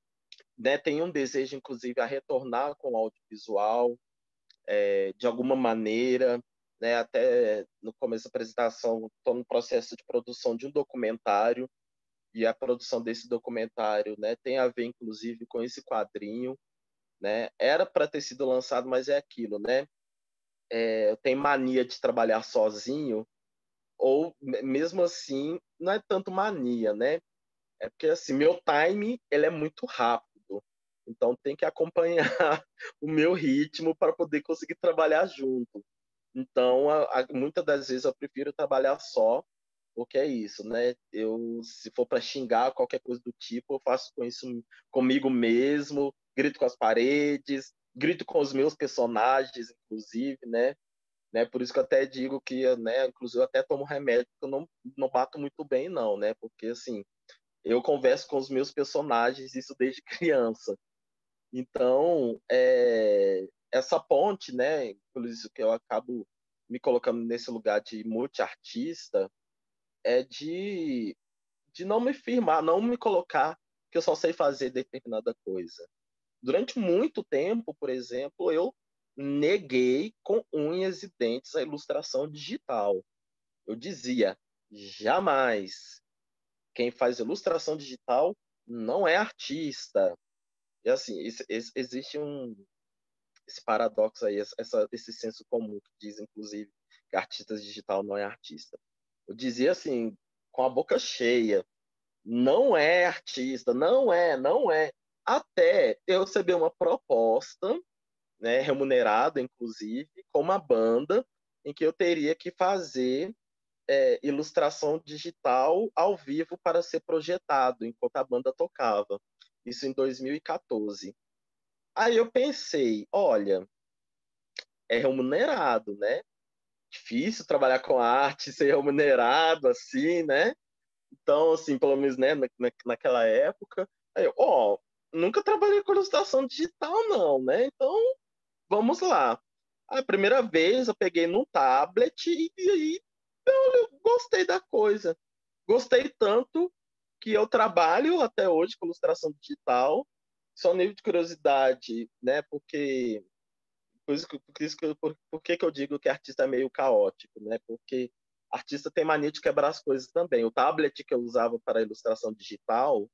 Né, tem um desejo, inclusive, a retornar com o audiovisual, é, de alguma maneira, né, até no começo da apresentação, estou no processo de produção de um documentário, e a produção desse documentário, né, tem a ver, inclusive, com esse quadrinho, né, era para ter sido lançado, mas é aquilo, né, é, eu tenho mania de trabalhar sozinho, ou mesmo assim, não é tanto mania, né, é porque, assim, meu time, ele é muito rápido, então tem que acompanhar o meu ritmo para poder conseguir trabalhar junto. Então, a, a, muitas das vezes eu prefiro trabalhar só, porque é isso, né? Eu, se for para xingar qualquer coisa do tipo, eu faço com isso comigo mesmo, grito com as paredes, grito com os meus personagens, inclusive, né? né? Por isso que eu até digo que, né, inclusive eu até tomo remédio, porque eu não, não bato muito bem, não, né? Porque, assim, eu converso com os meus personagens, isso desde criança. Então, é, essa ponte, né, por isso que eu acabo me colocando nesse lugar de multiartista, é de, de não me firmar, não me colocar que eu só sei fazer determinada coisa. Durante muito tempo, por exemplo, eu neguei com unhas e dentes a ilustração digital. Eu dizia, jamais. Quem faz ilustração digital não é artista. E assim, esse, esse, existe um esse paradoxo aí, essa, esse senso comum que diz, inclusive, que artista digital não é artista. Eu dizia assim, com a boca cheia, não é artista, não é, não é. Até eu receber uma proposta, né, remunerada, inclusive, com uma banda, em que eu teria que fazer é, ilustração digital ao vivo para ser projetado, enquanto a banda tocava. Isso em dois mil e quatorze. Aí eu pensei, olha, é remunerado, né? Difícil trabalhar com arte, ser remunerado assim, né? Então, assim, pelo menos, né, na, naquela época, aí eu, ó, nunca trabalhei com ilustração digital, não, né? Então, vamos lá. A primeira vez eu peguei num tablet e aí eu, eu gostei da coisa. Gostei tanto que eu trabalho até hoje com ilustração digital. Só nível de curiosidade, né? Porque por isso que, por isso que, por, por que, que eu digo que artista é meio caótico, né? Porque artista tem mania de quebrar as coisas também. O tablet que eu usava para ilustração digital,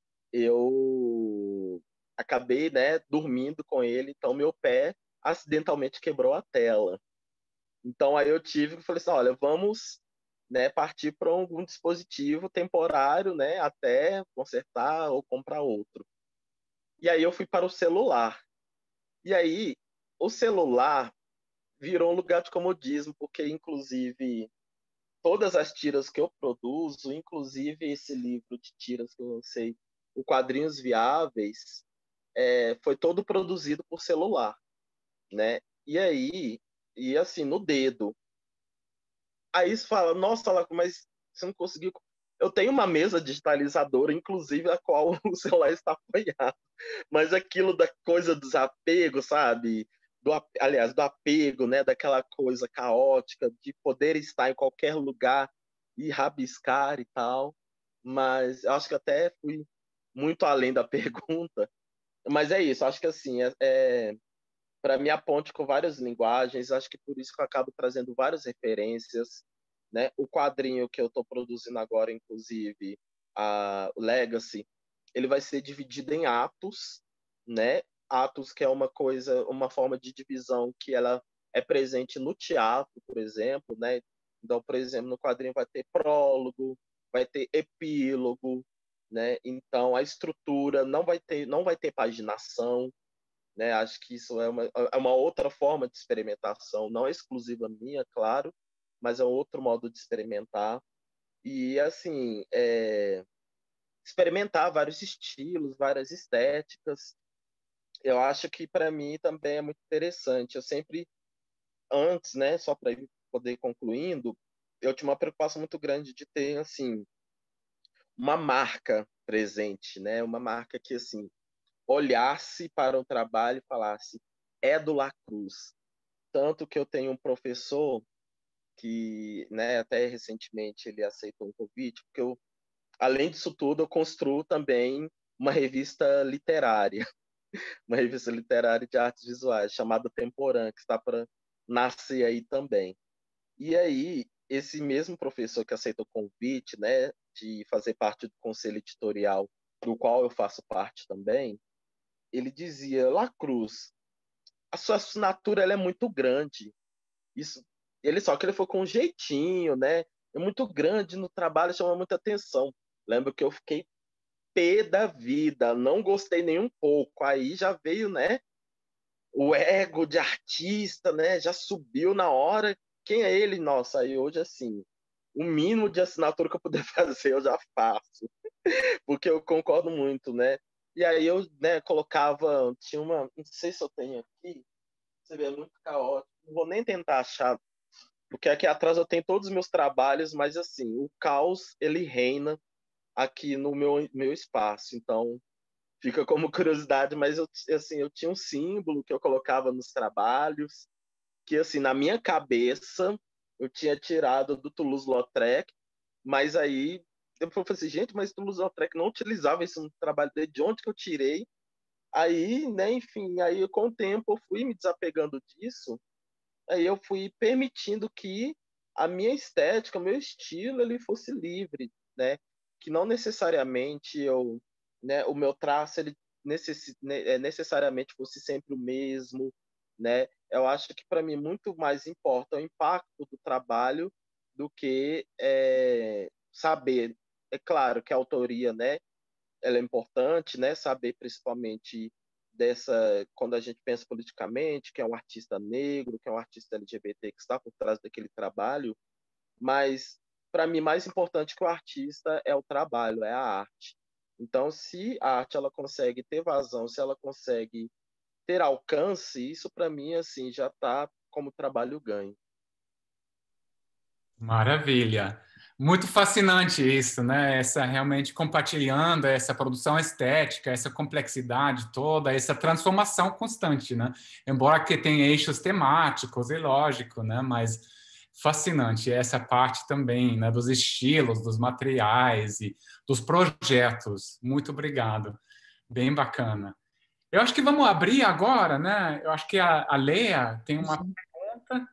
eu acabei, né, dormindo com ele, então meu pé acidentalmente quebrou a tela. Então aí eu tive que falei assim, olha, vamos, né, partir para algum dispositivo temporário, né, até consertar ou comprar outro. E aí eu fui para o celular. E aí o celular virou um lugar de comodismo, porque inclusive todas as tiras que eu produzo, inclusive esse livro de tiras que eu lancei, o Quadrinhos Viáveis, é, foi todo produzido por celular, né? E aí, e assim, no dedo. Aí você fala, nossa, Laco, mas você não conseguiu. Eu tenho uma mesa digitalizadora, inclusive a qual o celular está apoiado. Mas aquilo da coisa do desapego, sabe? Do, aliás, do apego, né? Daquela coisa caótica, de poder estar em qualquer lugar e rabiscar e tal. Mas eu acho que até fui muito além da pergunta. Mas é isso, acho que assim, é, é para mim a ponte com várias linguagens, acho que por isso que eu acabo trazendo várias referências, né? O quadrinho que eu estou produzindo agora, inclusive, a Legacy, ele vai ser dividido em atos, né? Atos que é uma coisa, uma forma de divisão que ela é presente no teatro, por exemplo, né? Então, por exemplo, no quadrinho vai ter prólogo, vai ter epílogo, né? Então a estrutura não vai ter, não vai ter paginação, né? Acho que isso é uma, é uma outra forma de experimentação, não é exclusiva minha, claro, mas é outro modo de experimentar. E, assim, é, experimentar vários estilos, várias estéticas, eu acho que para mim também é muito interessante. Eu sempre, antes, né, só para poder ir concluindo, eu tinha uma preocupação muito grande de ter, assim, uma marca presente, né? Uma marca que, assim, olhasse para o trabalho e falasse, é do Lacruz. Tanto que eu tenho um professor que, né, até recentemente ele aceitou um convite, porque eu, além disso tudo, eu construo também uma revista literária, uma revista literária de artes visuais, chamada Temporã, que está para nascer aí também. E aí, esse mesmo professor que aceitou o convite, né, de fazer parte do conselho editorial, do qual eu faço parte também, ele dizia, Lacruz, a sua assinatura ela é muito grande. Isso, ele só que ele foi com um jeitinho, né? É muito grande no trabalho, chama muita atenção. Lembro que eu fiquei pé da vida, não gostei nem um pouco. Aí já veio, né? O ego de artista, né? Já subiu na hora. Quem é ele? Nossa, aí hoje assim, o mínimo de assinatura que eu puder fazer eu já faço, porque eu concordo muito, né? E aí eu, né, colocava, tinha uma, não sei se eu tenho aqui, você vê, é muito caótico, não vou nem tentar achar, porque aqui atrás eu tenho todos os meus trabalhos, mas assim, o caos, ele reina aqui no meu, meu espaço, então fica como curiosidade, mas eu, assim, eu tinha um símbolo que eu colocava nos trabalhos, que assim, na minha cabeça, eu tinha tirado do Toulouse-Lautrec, mas aí eu falei assim, gente, mas Toulouse-Lautrec não utilizava isso no trabalho dele, de onde que eu tirei? Aí, né, enfim, aí com o tempo eu fui me desapegando disso, aí eu fui permitindo que a minha estética, o meu estilo, ele fosse livre, né? Que não necessariamente eu, né, o meu traço ele necess, né, necessariamente fosse sempre o mesmo, né? Eu acho que para mim muito mais importa o impacto do trabalho do que é, saber. É claro que a autoria, né, ela é importante, né? Saber principalmente dessa, quando a gente pensa politicamente, que é um artista negro, que é um artista L G B T que está por trás daquele trabalho, mas para mim mais importante que o artista é o trabalho, é a arte. Então, se a arte ela consegue ter vazão, se ela consegue ter alcance, isso para mim assim já está como trabalho ganho. Maravilha. Muito fascinante isso, né? Essa realmente compartilhando essa produção estética, essa complexidade toda, essa transformação constante, né? Embora que tenha eixos temáticos e lógico, né? Mas fascinante essa parte também, né? Dos estilos, dos materiais e dos projetos. Muito obrigado. Bem bacana. Eu acho que vamos abrir agora, né? Eu acho que a, a Leia tem uma pergunta.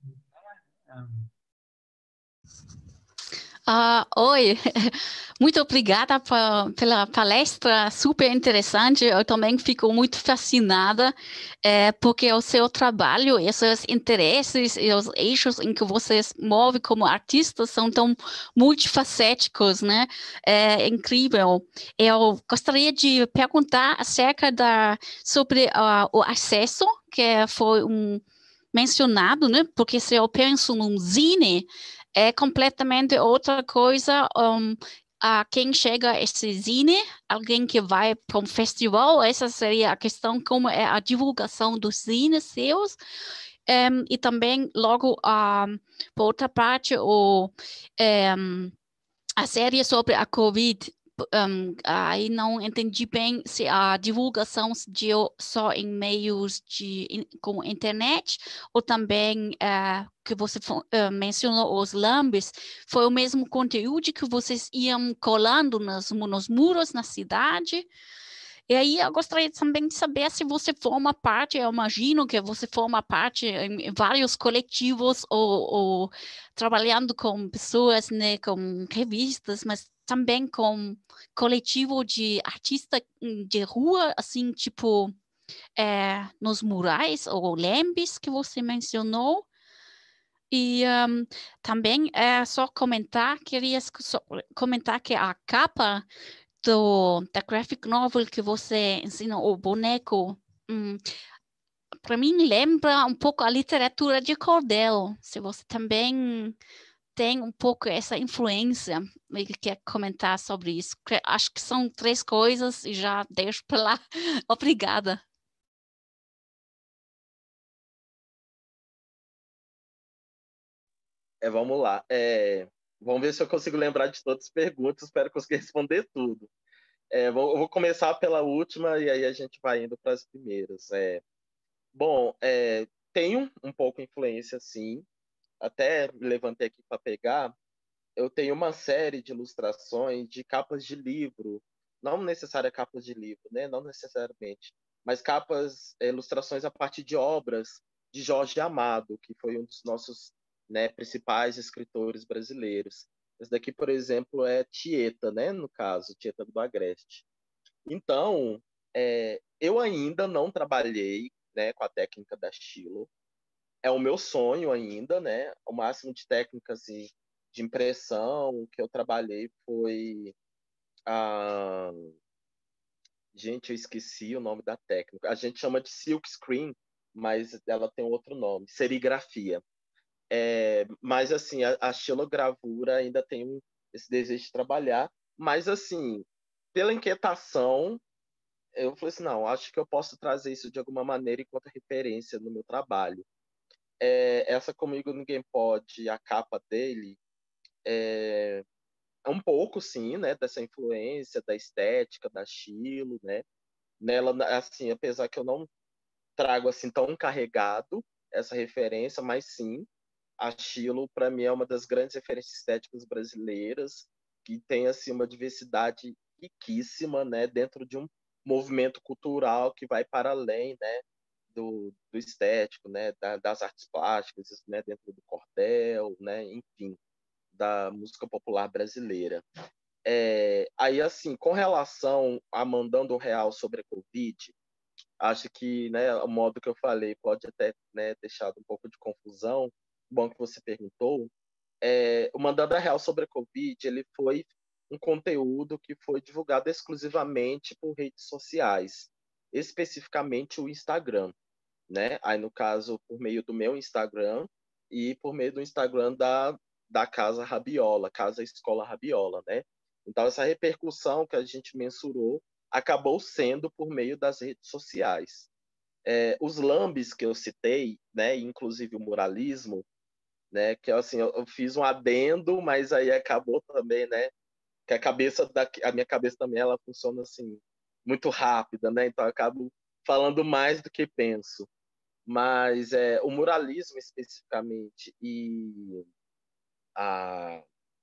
Uh, oi, muito obrigada pra, pela palestra, super interessante. Eu também fico muito fascinada, é, porque o seu trabalho, esses interesses e os eixos em que você se move como artista são tão multifacéticos, né? É incrível. Eu gostaria de perguntar acerca da, sobre uh, o acesso, que foi um, mencionado, né? Porque se eu penso num zine, é completamente outra coisa. Um, a quem chega a esse zine, alguém que vai para um festival, essa seria a questão, como é a divulgação dos zines seus. Um, e também, logo, um, por outra parte, o, um, a série sobre a Covid. Um, aí não entendi bem se a divulgação se deu só em meios de, in, como internet, ou também uh, que você uh, mencionou os lambes, foi o mesmo conteúdo que vocês iam colando nos, nos muros na cidade. E aí eu gostaria também de saber se você forma parte, eu imagino que você forma parte em vários coletivos ou, ou trabalhando com pessoas, né, com revistas, mas também com coletivo de artista de rua, assim, tipo é, nos murais ou lembes que você mencionou. E um, também é só comentar, queria só comentar que a capa do, da graphic novel que você ensina, o boneco, hum, para mim lembra um pouco a literatura de cordel. Se você também tem um pouco essa influência e quer comentar sobre isso. Acho que são três coisas e já deixo para lá. Obrigada. É, vamos lá. É, vamos ver se eu consigo lembrar de todas as perguntas. Espero conseguir responder tudo. É, vou, eu vou começar pela última e aí a gente vai indo para as primeiras. É, bom, é, tenho um pouco influência, sim. Até me levantei aqui para pegar. Eu tenho uma série de ilustrações de capas de livro. Não necessariamente capas de livro, né? Não necessariamente. Mas capas, é, ilustrações a partir de obras de Jorge Amado, que foi um dos nossos, né, principais escritores brasileiros. Esse daqui, por exemplo, é Tieta, né? No caso, Tieta do Agreste. Então, é, eu ainda não trabalhei, né, com a técnica da estilo. É o meu sonho ainda, né? O máximo de técnicas de, de impressão que eu trabalhei foi a... Gente, eu esqueci o nome da técnica. A gente chama de silk screen, mas ela tem outro nome, serigrafia. É, mas, assim, a, a xilogravura ainda tem esse desejo de trabalhar. Mas, assim, pela inquietação, eu falei assim, não, acho que eu posso trazer isso de alguma maneira enquanto referência no meu trabalho. É, essa Comigo Ninguém Pode, a capa dele, é, é um pouco, sim, né, dessa influência, da estética, da estilo, né? Nela, assim, apesar que eu não trago assim tão carregado essa referência, mas sim, a Chilo, para mim, é uma das grandes referências estéticas brasileiras, que tem assim uma diversidade riquíssima, né, dentro de um movimento cultural que vai para além, né, do, do estético, né, da, das artes plásticas, né, dentro do cordel, né, enfim, da música popular brasileira. É, aí, assim, com relação a Mandando Real sobre a Covid, acho que, né, o modo que eu falei pode até, né, deixar um pouco de confusão. Bom que você perguntou. É, o Mandando a Real sobre a Covid, ele foi um conteúdo que foi divulgado exclusivamente por redes sociais, especificamente o Instagram, né? Aí, no caso, por meio do meu Instagram e por meio do Instagram da, da Casa Rabiola, Casa Escola Rabiola, né? Então, essa repercussão que a gente mensurou acabou sendo por meio das redes sociais. É, os lambes que eu citei, né, inclusive o muralismo, né, que assim, eu, eu fiz um adendo, mas aí acabou também, né, que a cabeça da a minha cabeça também ela funciona assim muito rápida, né? Então eu acabo falando mais do que penso. Mas é, o muralismo especificamente e, a,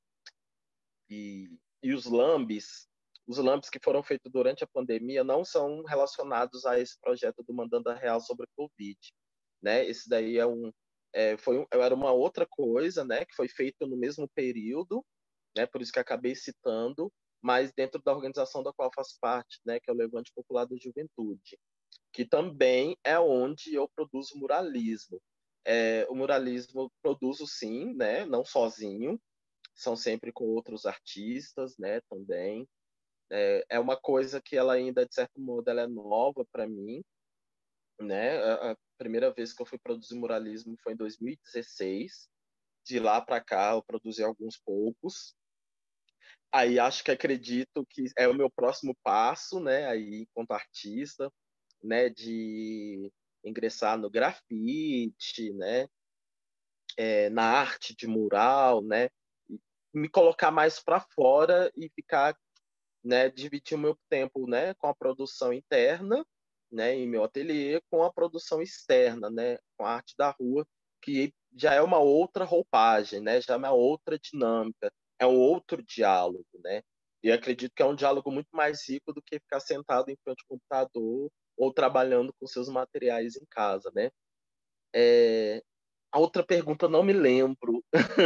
e, e os lambes, os lambes que foram feitos durante a pandemia não são relacionados a esse projeto do Mandando a Real sobre a Covid, né? Esse daí é um, é, foi um, era uma outra coisa, né? Que foi feito no mesmo período, né? Por isso que acabei citando, mas dentro da organização da qual faço parte, né? Que é o Levante Popular da Juventude, que também é onde eu produzo muralismo. É, o muralismo produzo sim, né? Não sozinho, são sempre com outros artistas, né? Também é, é uma coisa que ela ainda de certo modo ela é nova para mim, né? A, a primeira vez que eu fui produzir muralismo foi em dois mil e dezesseis. De lá para cá eu produzi alguns poucos. Aí acho que acredito que é o meu próximo passo, né? Aí enquanto artista, né? De ingressar no grafite, né? É, na arte de mural, né? Me colocar mais para fora e ficar, né? Dividir o meu tempo, né? Com a produção interna, né? Em meu ateliê, com a produção externa, né? Com a arte da rua, que já é uma outra roupagem, né? Já é uma outra dinâmica, é um outro diálogo, né? E acredito que é um diálogo muito mais rico do que ficar sentado em frente ao computador ou trabalhando com seus materiais em casa, né? É... A outra pergunta eu não me lembro.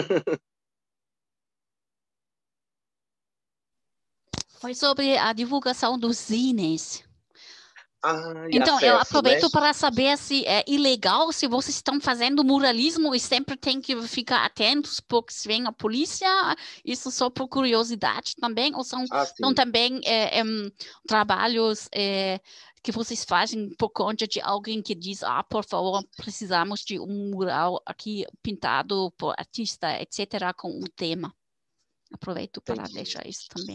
Foi sobre a divulgação dos zines. Ah, e Então, eu acesso, né? aproveito para saber se é ilegal, se vocês estão fazendo muralismo e sempre tem que ficar atentos, porque se vem a polícia, isso só por curiosidade também, ou são, Ah, são sim. também é, é, trabalhos é, que vocês fazem por conta de alguém que diz, ah, por favor, precisamos de um mural aqui pintado por artista, etcétera, com um tema. Aproveito para Entendi. deixar isso também.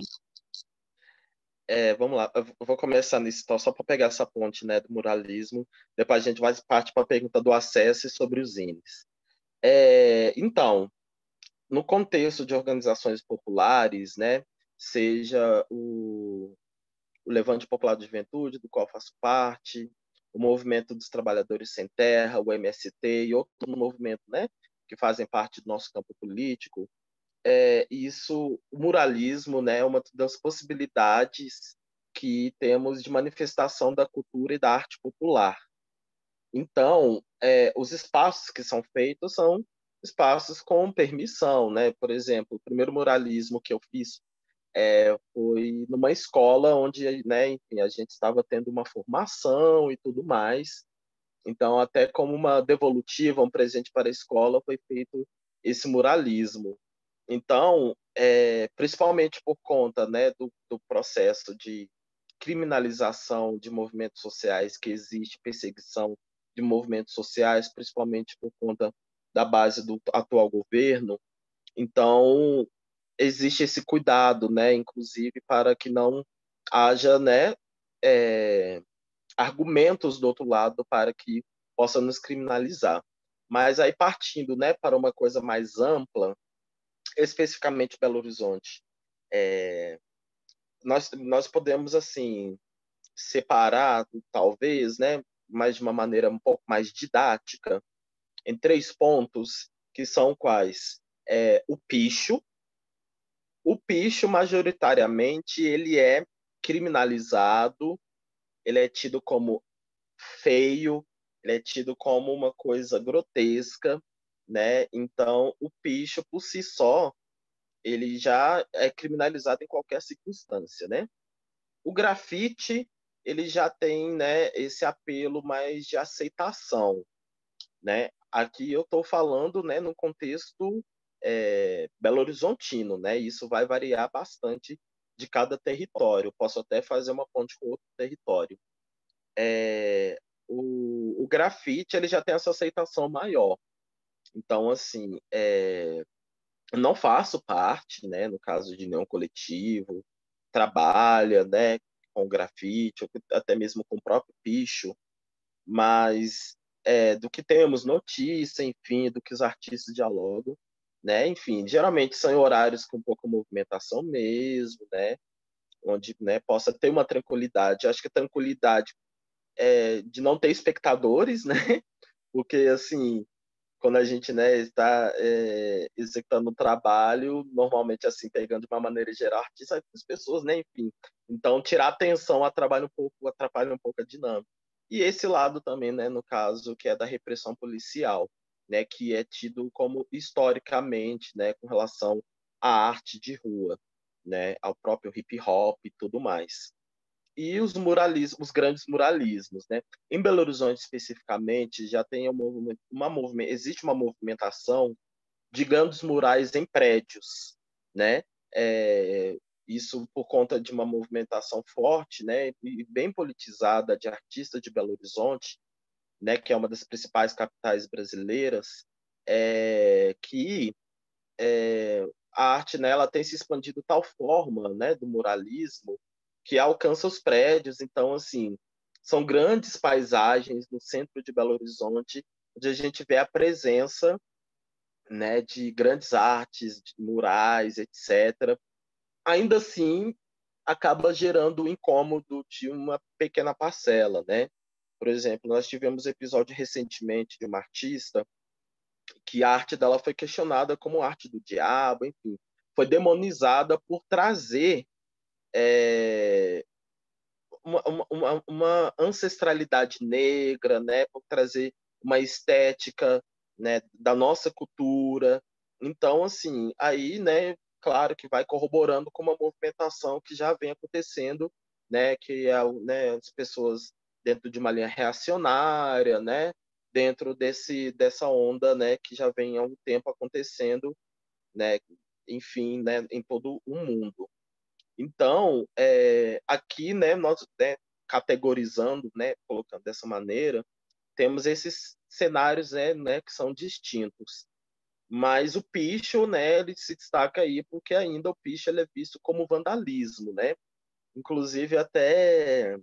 É, vamos lá, eu vou começar nisso, então, só para pegar essa ponte, né, do muralismo, depois a gente vai partir para a pergunta do acesso e sobre os zines. É, então, no contexto de organizações populares, né, seja o, o Levante Popular da Juventude, do qual faço parte, o Movimento dos Trabalhadores Sem Terra, o M S T e outro movimento, né, que fazem parte do nosso campo político, é, isso, o muralismo, né, é uma das possibilidades que temos de manifestação da cultura e da arte popular. Então, é, os espaços que são feitos são espaços com permissão, né? Por exemplo, o primeiro muralismo que eu fiz é, foi numa escola onde, né, enfim, a gente estava tendo uma formação e tudo mais. Então, até como uma devolutiva, um presente para a escola, foi feito esse muralismo. Então, é, principalmente por conta, né, do, do processo de criminalização de movimentos sociais, que existe perseguição de movimentos sociais, principalmente por conta da base do atual governo. Então, existe esse cuidado, né, inclusive para que não haja, né, é, argumentos do outro lado para que possa nos criminalizar. Mas aí partindo, né, para uma coisa mais ampla, especificamente Belo Horizonte, é, nós, nós podemos, assim, separar, talvez, né, mas de uma maneira um pouco mais didática, em três pontos, que são quais? É, o picho. O picho, majoritariamente, ele é criminalizado, ele é tido como feio, ele é tido como uma coisa grotesca, né? Então, o picho, por si só, ele já é criminalizado em qualquer circunstância, né? O grafite, ele já tem, né, esse apelo mais de aceitação, né? Aqui eu estou falando, né, no contexto é, belo-horizontino, né? Isso vai variar bastante de cada território. Posso até fazer uma ponte com outro território. É, o, o grafite ele já tem essa aceitação maior. Então, assim, é, não faço parte, né, no caso de nenhum coletivo, trabalha, né, com grafite, ou até mesmo com o próprio picho, mas é, do que temos notícia, enfim, do que os artistas dialogam, né, enfim, geralmente são em horários com pouca movimentação mesmo, né, onde, né, possa ter uma tranquilidade. Acho que a tranquilidade é, de não ter espectadores, né, porque, assim, quando a gente, né, está é, executando um trabalho, normalmente, assim, pegando de uma maneira geral, artista, as pessoas, né, enfim. Então, tirar atenção atrapalha um pouco, atrapalha um pouco a dinâmica. E esse lado também, né, no caso, que é da repressão policial, né, que é tido como historicamente, né, com relação à arte de rua, né, ao próprio hip hop e tudo mais. E os muralismos, os grandes muralismos, né? Em Belo Horizonte especificamente, já tem uma, uma movimento, existe uma movimentação de grandes murais em prédios, né? É, isso por conta de uma movimentação forte, né, e bem politizada de artistas de Belo Horizonte, né, que é uma das principais capitais brasileiras, é, que é, a arte nela tem se expandido de tal forma, né, do muralismo, que alcança os prédios. Então, assim, são grandes paisagens no centro de Belo Horizonte, onde a gente vê a presença, né, de grandes artes, de murais, etcétera. Ainda assim, acaba gerando o incômodo de uma pequena parcela, né? Por exemplo, nós tivemos um episódio recentemente de uma artista que a arte dela foi questionada como arte do diabo, enfim, foi demonizada por trazer é, uma, uma, uma ancestralidade negra, né, por trazer uma estética, né, da nossa cultura. Então, assim, aí, né, claro que vai corroborando com uma movimentação que já vem acontecendo, né, que é, né, as pessoas dentro de uma linha reacionária, né, dentro desse dessa onda, né, que já vem há um tempo acontecendo, né, enfim, né, em todo o mundo. Então, é, aqui, né, nós, né, categorizando, né, colocando dessa maneira, temos esses cenários, né, né, que são distintos. Mas o picho, né, ele se destaca aí porque ainda o picho ele é visto como vandalismo, né? Inclusive até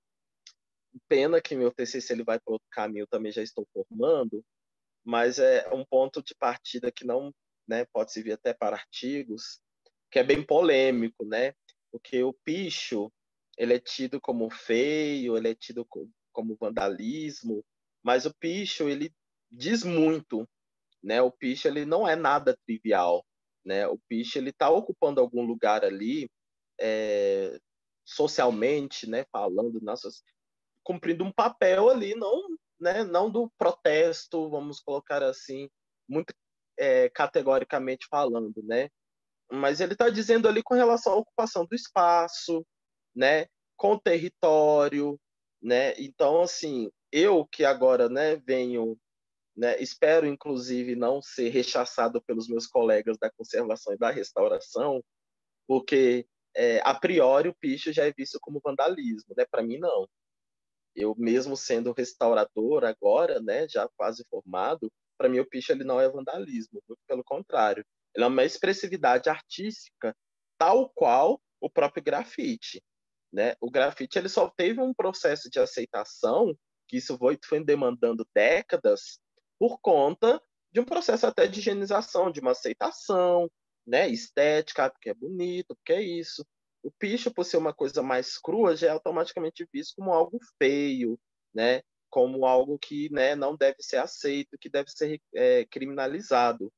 pena que meu T C C ele vai para outro caminho, eu também já estou formando, mas é um ponto de partida que não, né, pode servir até para artigos, que é bem polêmico, né? Porque o picho, ele é tido como feio, ele é tido como vandalismo, mas o picho, ele diz muito, né? O picho, ele não é nada trivial, né? O picho, ele está ocupando algum lugar ali, é, socialmente, né? Falando, nossas, cumprindo um papel ali, não, né? Não do protesto, vamos colocar assim, muito é, categoricamente falando, né? Mas ele está dizendo ali com relação à ocupação do espaço, né, com o território, né? Então, assim, eu que agora, né, venho, né, espero inclusive não ser rechaçado pelos meus colegas da conservação e da restauração, porque é, a priori o picho já é visto como vandalismo, né? Para mim não. Eu mesmo sendo restaurador agora, né, já quase formado, para mim o picho ele não é vandalismo, muito pelo contrário. Ele é uma expressividade artística tal qual o próprio grafite, né? O grafite ele só teve um processo de aceitação, que isso foi, foi demandando décadas, por conta de um processo até de higienização, de uma aceitação, né? Estética, porque é bonito, porque é isso. O picho, por ser uma coisa mais crua, já é automaticamente visto como algo feio, né? Como algo que, né, não deve ser aceito, que deve ser é, criminalizado.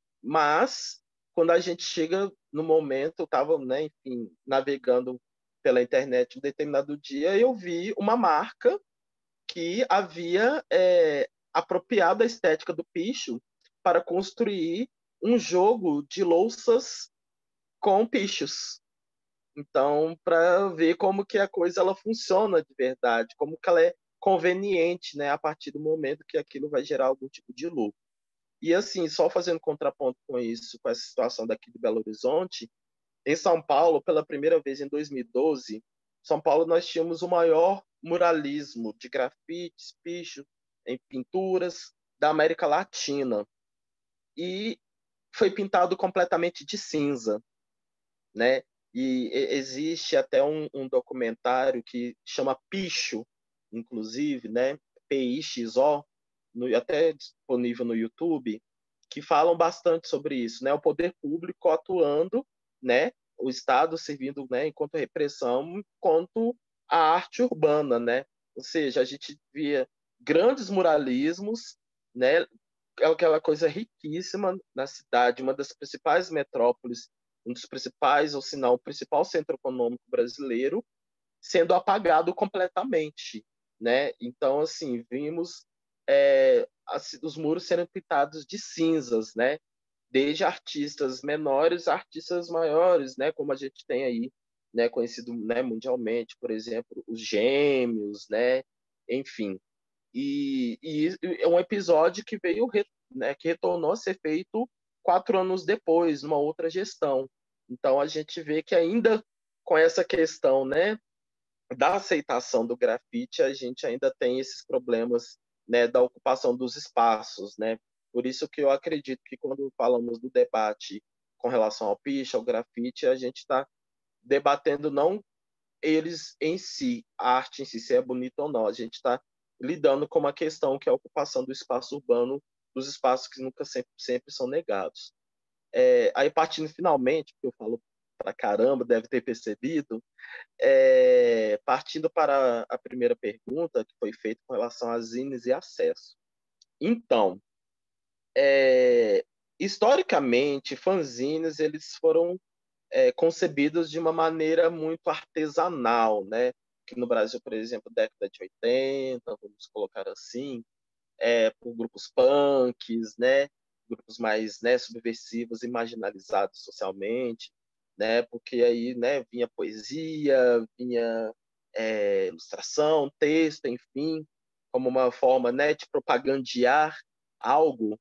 Mas, quando a gente chega no momento, eu estava, né, enfim, navegando pela internet um determinado dia, eu vi uma marca que havia é, apropriado a estética do picho para construir um jogo de louças com pichos. Então, para ver como que a coisa ela funciona de verdade, como que ela é conveniente, né, a partir do momento que aquilo vai gerar algum tipo de lucro. E assim, só fazendo contraponto com isso, com essa situação daqui de Belo Horizonte, em São Paulo, pela primeira vez em dois mil e doze, São Paulo nós tínhamos o maior muralismo de grafites, picho, em pinturas da América Latina. E foi pintado completamente de cinza, né? E existe até um, um documentário que chama Picho, inclusive, né? P I X O, no, até disponível no YouTube, que falam bastante sobre isso, né? O poder público atuando, né? O Estado servindo, né? Enquanto repressão, enquanto a arte urbana, né? Ou seja, a gente via grandes muralismos, né? Aquela coisa riquíssima na cidade, uma das principais metrópoles, um dos principais, ou se não, o principal centro econômico brasileiro, sendo apagado completamente, né? Então, assim, vimos é, os muros sendo pintados de cinzas, né? Desde artistas menores a artistas maiores, né? Como a gente tem aí, né? Conhecido, né? Mundialmente, por exemplo, os Gêmeos, né? Enfim. E, e é um episódio que veio, né? Que retornou a ser feito quatro anos depois, numa outra gestão. Então a gente vê que ainda com essa questão, né? Da aceitação do grafite, a gente ainda tem esses problemas, né, da ocupação dos espaços, né? Por isso que eu acredito que quando falamos do debate com relação ao picho, ao grafite, a gente está debatendo não eles em si, a arte em si, se é bonita ou não, a gente está lidando com uma questão que é a ocupação do espaço urbano, dos espaços que nunca sempre, sempre são negados. É, aí partindo finalmente, porque eu falo pra caramba, deve ter percebido, é, partindo para a primeira pergunta que foi feita com relação às zines e acesso. Então, é, historicamente, fanzines eles foram é, concebidos de uma maneira muito artesanal, né? Que no Brasil, por exemplo, década de oitenta, vamos colocar assim, é, por grupos punks, né? Grupos mais, né, subversivos e marginalizados socialmente, né? Porque aí, né, vinha poesia, vinha é, ilustração, texto, enfim, como uma forma, né, de propagandear algo.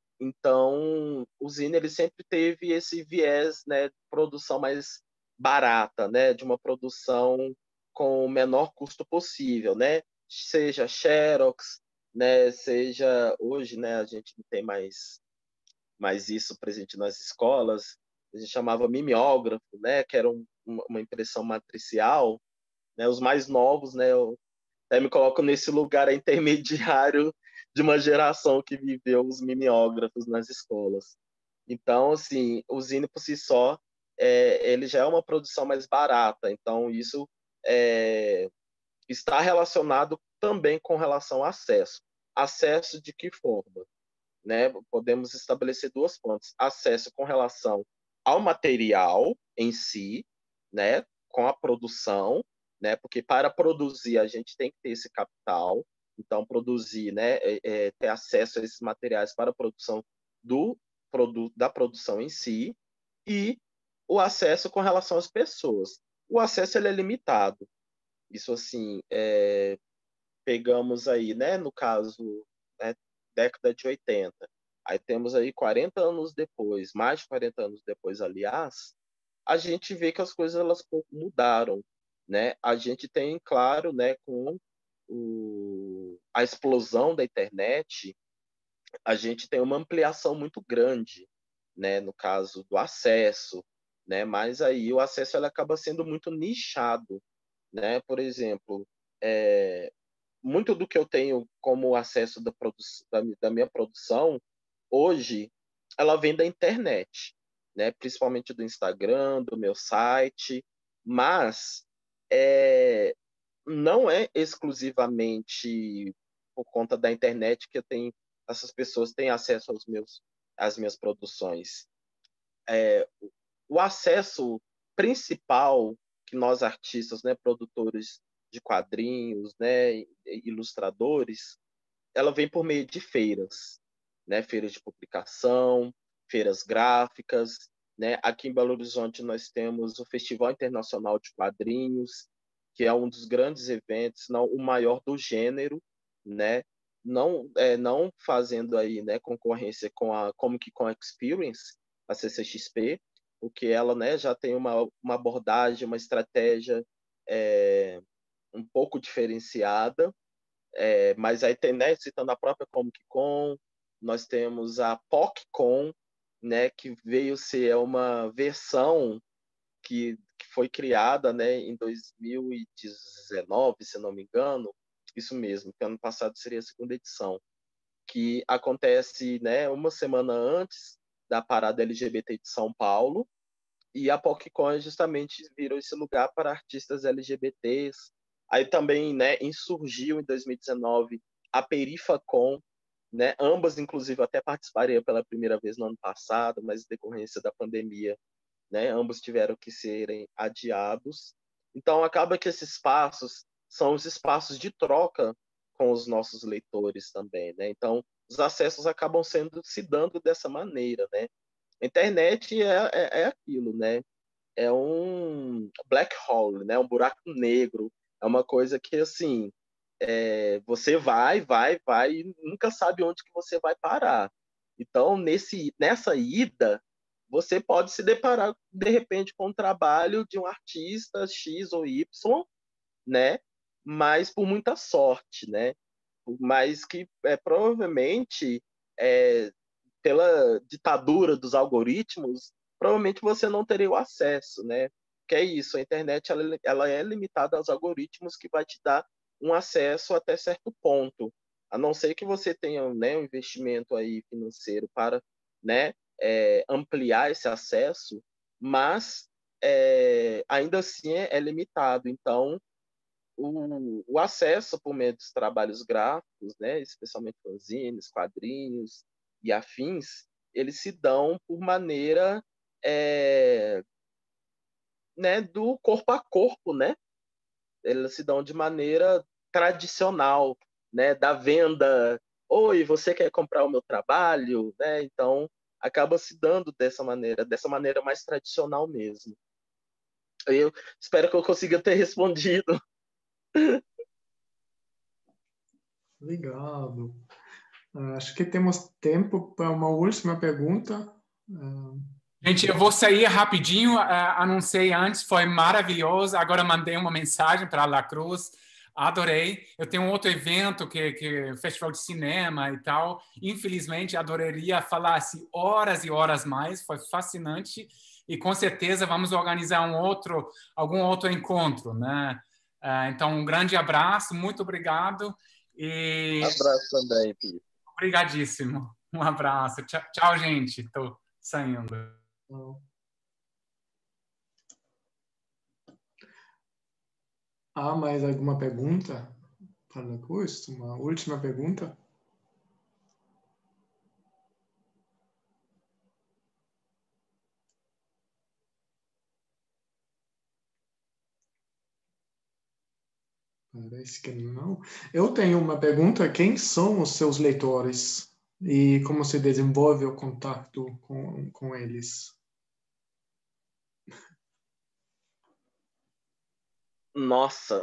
Então, o Zine ele sempre teve esse viés, né, de produção mais barata, né, de uma produção com o menor custo possível, né? Seja Xerox, né, seja hoje, né, a gente não tem mais mais isso presente nas escolas, a gente chamava mimeógrafo, né, que era um, uma impressão matricial, né? Os mais novos, né, eu até me coloco nesse lugar intermediário de uma geração que viveu os mimeógrafos nas escolas. Então, assim, o Zine por si só, é, ele já é uma produção mais barata, então isso é, está relacionado também com relação ao acesso. Acesso de que forma? Né? Podemos estabelecer duas pontes. Acesso com relação ao material em si, né? Com a produção, né? Porque para produzir a gente tem que ter esse capital. Então, produzir, né? É, é, ter acesso a esses materiais para a produção do produto, da produção em si, e o acesso com relação às pessoas. O acesso ele é limitado. Isso, assim, é, pegamos aí, né? No caso, né, década de oitenta. Aí temos aí quarenta anos depois, mais de quarenta anos depois, aliás, a gente vê que as coisas elas pouco mudaram, né? A gente tem, claro, né, com o, a explosão da internet, a gente tem uma ampliação muito grande, né, no caso do acesso, né? Mas aí o acesso ele acaba sendo muito nichado, né? Por exemplo, é, muito do que eu tenho como acesso da, produ da, da minha produção, hoje, ela vem da internet, né? Principalmente do Instagram, do meu site, mas é, não é exclusivamente por conta da internet que eu tenho, essas pessoas têm acesso aos meus, às minhas produções. É, o acesso principal que nós artistas, né, produtores de quadrinhos, né, ilustradores, ela vem por meio de feiras, né, feiras de publicação, feiras gráficas, né? Aqui em Belo Horizonte nós temos o Festival Internacional de Quadrinhos, que é um dos grandes eventos, não o maior do gênero, né? Não, é, não fazendo aí, né, concorrência com a Comic Con Experience, a C C X P, porque ela, né, já tem uma, uma abordagem, uma estratégia é, um pouco diferenciada, é, mas aí tem, né, citando a própria Comic Con, nós temos a PocCon, né, que veio ser uma versão que, que foi criada, né, em dois mil e dezenove, se não me engano, isso mesmo, que ano passado seria a segunda edição, que acontece, né, uma semana antes da parada L G B T de São Paulo, e a PocCon justamente virou esse lugar para artistas L G B Ts. Aí também, né, insurgiu em dois mil e dezenove a Perifacon, né? Ambas, inclusive, até participaria pela primeira vez no ano passado, mas em decorrência da pandemia, né, ambos tiveram que serem adiados. Então, acaba que esses espaços são os espaços de troca com os nossos leitores também, né? Então, os acessos acabam sendo se dando dessa maneira, né? A internet é, é, é aquilo, né? É um black hole, né? Um buraco negro. É uma coisa que, assim, é, você vai, vai, vai e nunca sabe onde que você vai parar. Então, nesse, nessa ida, você pode se deparar, de repente, com o trabalho de um artista X ou Y, né? Mas por muita sorte, né? Mas que é, provavelmente, é, pela ditadura dos algoritmos, provavelmente você não teria o acesso, né? Que é isso, a internet ela, ela é limitada aos algoritmos que vai te dar um acesso até certo ponto, a não ser que você tenha, né, um investimento aí financeiro para, né, é, ampliar esse acesso, mas é, ainda assim é, é limitado. Então, o, o acesso por meio dos trabalhos gráficos, né, especialmente fanzines, quadrinhos e afins, eles se dão por maneira é, né, do corpo a corpo, né? Eles se dão de maneira tradicional, né, da venda. Oi, você quer comprar o meu trabalho? Né? Então, acaba se dando dessa maneira, dessa maneira mais tradicional mesmo. Eu espero que eu consiga ter respondido. Obrigado. Uh, acho que temos tempo para uma última pergunta. Uh... Gente, eu vou sair rapidinho. Uh, anunciei antes, foi maravilhoso. Agora mandei uma mensagem para a La Cruz. Adorei. Eu tenho um outro evento, que, que Festival de Cinema e tal. Infelizmente, adoraria falar-se horas e horas mais. Foi fascinante. E com certeza vamos organizar um outro, algum outro encontro, né? Uh, então, um grande abraço. Muito obrigado. E... Abraço também, Pio. Obrigadíssimo. Um abraço. Tchau, tchau, gente. Estou saindo. Há mais alguma pergunta para o curso? Uma última pergunta? Parece que não. Eu tenho uma pergunta. Quem são os seus leitores? E como se desenvolve o contato com, com eles? Nossa!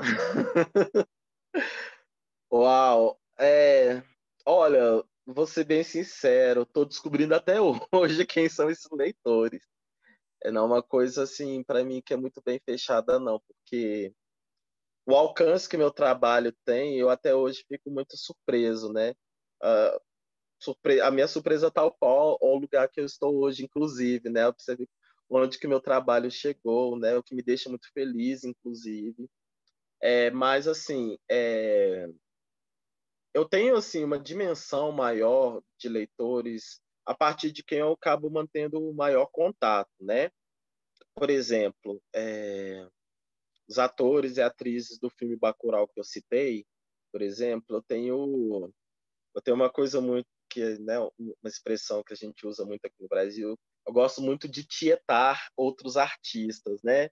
Uau! É, olha, vou ser bem sincero, estou descobrindo até hoje quem são esses leitores. É não uma coisa assim, para mim, que é muito bem fechada, não, porque o alcance que meu trabalho tem, eu até hoje fico muito surpreso, né? Uh, surpre a minha surpresa tal qual o lugar que eu estou hoje, inclusive, né? Observe onde que meu trabalho chegou, né? O que me deixa muito feliz, inclusive. É, mas, assim, é, eu tenho assim uma dimensão maior de leitores a partir de quem eu acabo mantendo o maior contato, né? Por exemplo, é, os atores e atrizes do filme Bacurau que eu citei, por exemplo, eu tenho eu tenho uma coisa muito que, né, uma expressão que a gente usa muito aqui no Brasil. Eu gosto muito de tietar outros artistas, né?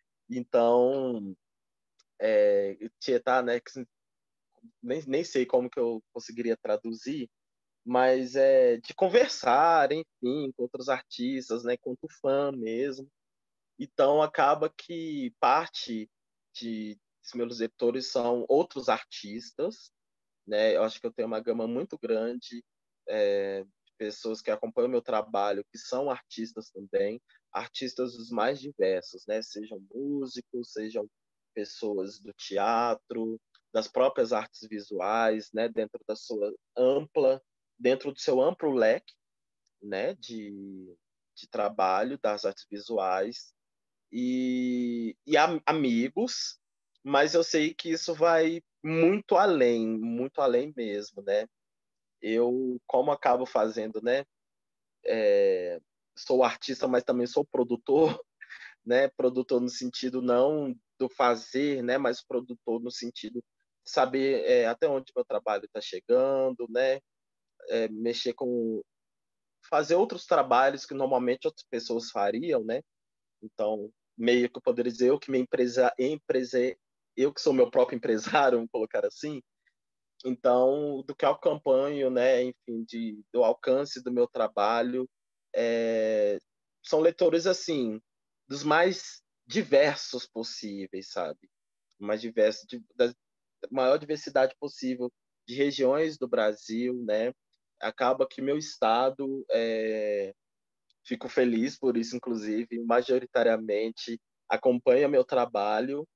Então, é, tietar, né, que nem, nem sei como que eu conseguiria traduzir, mas é de conversar, enfim, com outros artistas, né, quanto fã mesmo. Então acaba que parte de dos meus leitores são outros artistas, né? Eu acho que eu tenho uma gama muito grande é, de pessoas que acompanham meu trabalho, que são artistas também, artistas dos mais diversos, né? Sejam músicos, sejam pessoas do teatro, das próprias artes visuais, né? Dentro da sua ampla, dentro do seu amplo leque, né? De, de trabalho das artes visuais e, e am, amigos, mas eu sei que isso vai muito além, muito além mesmo, né? Eu, como acabo fazendo, né? É, sou artista, mas também sou produtor, né? Produtor no sentido não do fazer, né? Mas produtor no sentido de saber é, até onde meu trabalho está chegando, né? É, mexer com fazer outros trabalhos que normalmente outras pessoas fariam, né? Então, meio que eu poderia dizer eu que me empresa, emprese, eu que sou meu próprio empresário, vamos colocar assim. Então, do que eu acompanho, né, enfim, de, do alcance do meu trabalho, é, são leitores, assim, dos mais diversos possíveis, sabe? Mais diversos, de, da maior diversidade possível de regiões do Brasil, né? Acaba que meu estado, é, fico feliz por isso, inclusive, majoritariamente acompanha meu trabalho.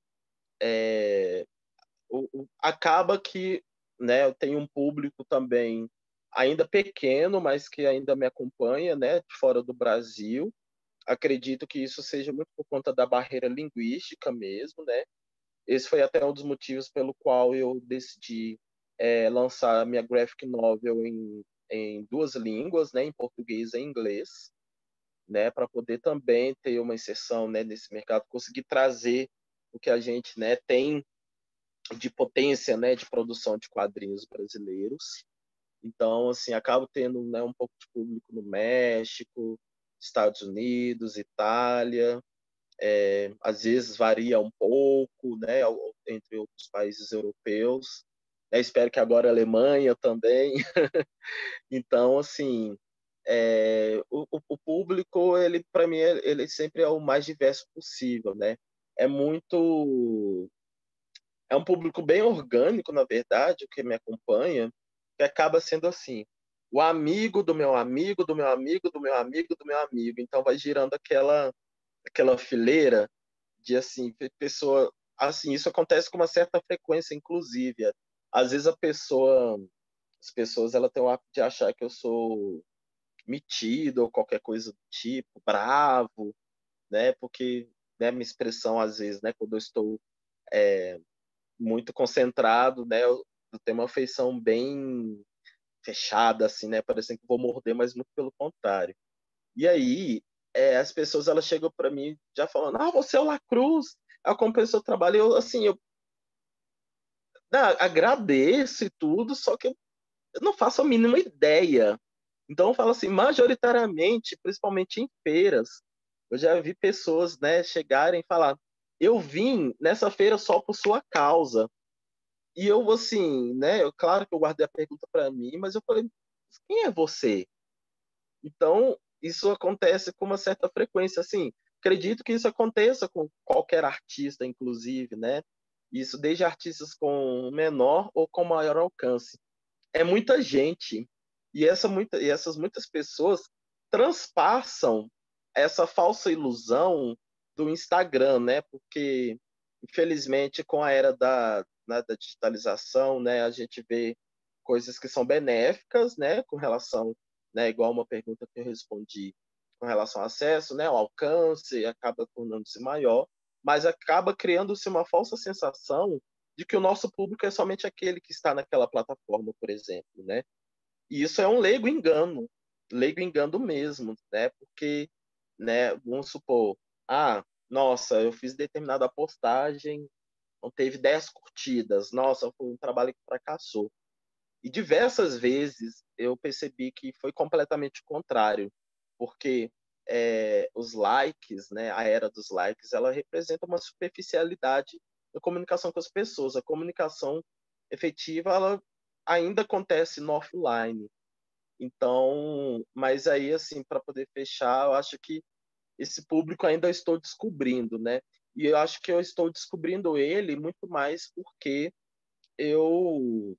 É, o, o, acaba que, né, eu tenho um público também ainda pequeno, mas que ainda me acompanha, né, de fora do Brasil. Acredito que isso seja muito por conta da barreira linguística mesmo, né? Esse foi até um dos motivos pelo qual eu decidi é, lançar a minha graphic novel em, em duas línguas, né, em português e em inglês, né, para poder também ter uma inserção, né, nesse mercado, conseguir trazer o que a gente, né, tem de potência, né, de produção de quadrinhos brasileiros. Então, assim, acabo tendo, né, um pouco de público no México, Estados Unidos, Itália, é, às vezes varia um pouco, né, entre outros países europeus. É, espero que agora a Alemanha também. Então, assim, é, o, o público, ele para mim, ele sempre é o mais diverso possível, né? É muito, é um público bem orgânico, na verdade, o que me acompanha, que acaba sendo assim, o amigo do meu amigo, do meu amigo, do meu amigo, do meu amigo. Então vai girando aquela, aquela fileira de assim, pessoa, assim, isso acontece com uma certa frequência, inclusive. Às vezes a pessoa, as pessoas, ela tem o hábito de achar que eu sou metido ou qualquer coisa do tipo, bravo, né? Porque, né, minha expressão às vezes, né, quando eu estou é, muito concentrado, né, eu, eu tenho uma feição bem fechada, assim, né, parecendo que vou morder, mas muito pelo contrário. E aí, é, as pessoas elas chegam para mim já falando, ah, você é o Lacruz, eu acompanho o seu trabalho, eu assim, eu não, agradeço e tudo, só que eu não faço a mínima ideia. Então, eu falo assim, majoritariamente, principalmente em feiras, eu já vi pessoas, né, chegarem e falar, eu vim nessa feira só por sua causa. E eu, assim, né, eu, claro que eu guardei a pergunta para mim, mas eu falei, quem é você? Então, isso acontece com uma certa frequência, assim, acredito que isso aconteça com qualquer artista, inclusive, né? Isso desde artistas com menor ou com maior alcance. É muita gente, e, essa muita, e essas muitas pessoas transpassam essa falsa ilusão do Instagram, né? Porque, infelizmente, com a era da, né, da digitalização, né, a gente vê coisas que são benéficas, né, com relação, né, igual uma pergunta que eu respondi com relação ao acesso, né, ao alcance, acaba tornando-se maior, mas acaba criando-se uma falsa sensação de que o nosso público é somente aquele que está naquela plataforma, por exemplo, né? E isso é um leigo engano, leigo engano mesmo, né? Porque, né, vamos supor, ah, nossa, eu fiz determinada postagem, não teve dez curtidas, nossa, foi um trabalho que fracassou. E diversas vezes eu percebi que foi completamente o contrário, porque é, os likes, né, a era dos likes, ela representa uma superficialidade da comunicação com as pessoas. A comunicação efetiva, ela ainda acontece no offline. Então, mas aí, assim, para poder fechar, eu acho que esse público ainda eu estou descobrindo, né? E eu acho que eu estou descobrindo ele muito mais porque eu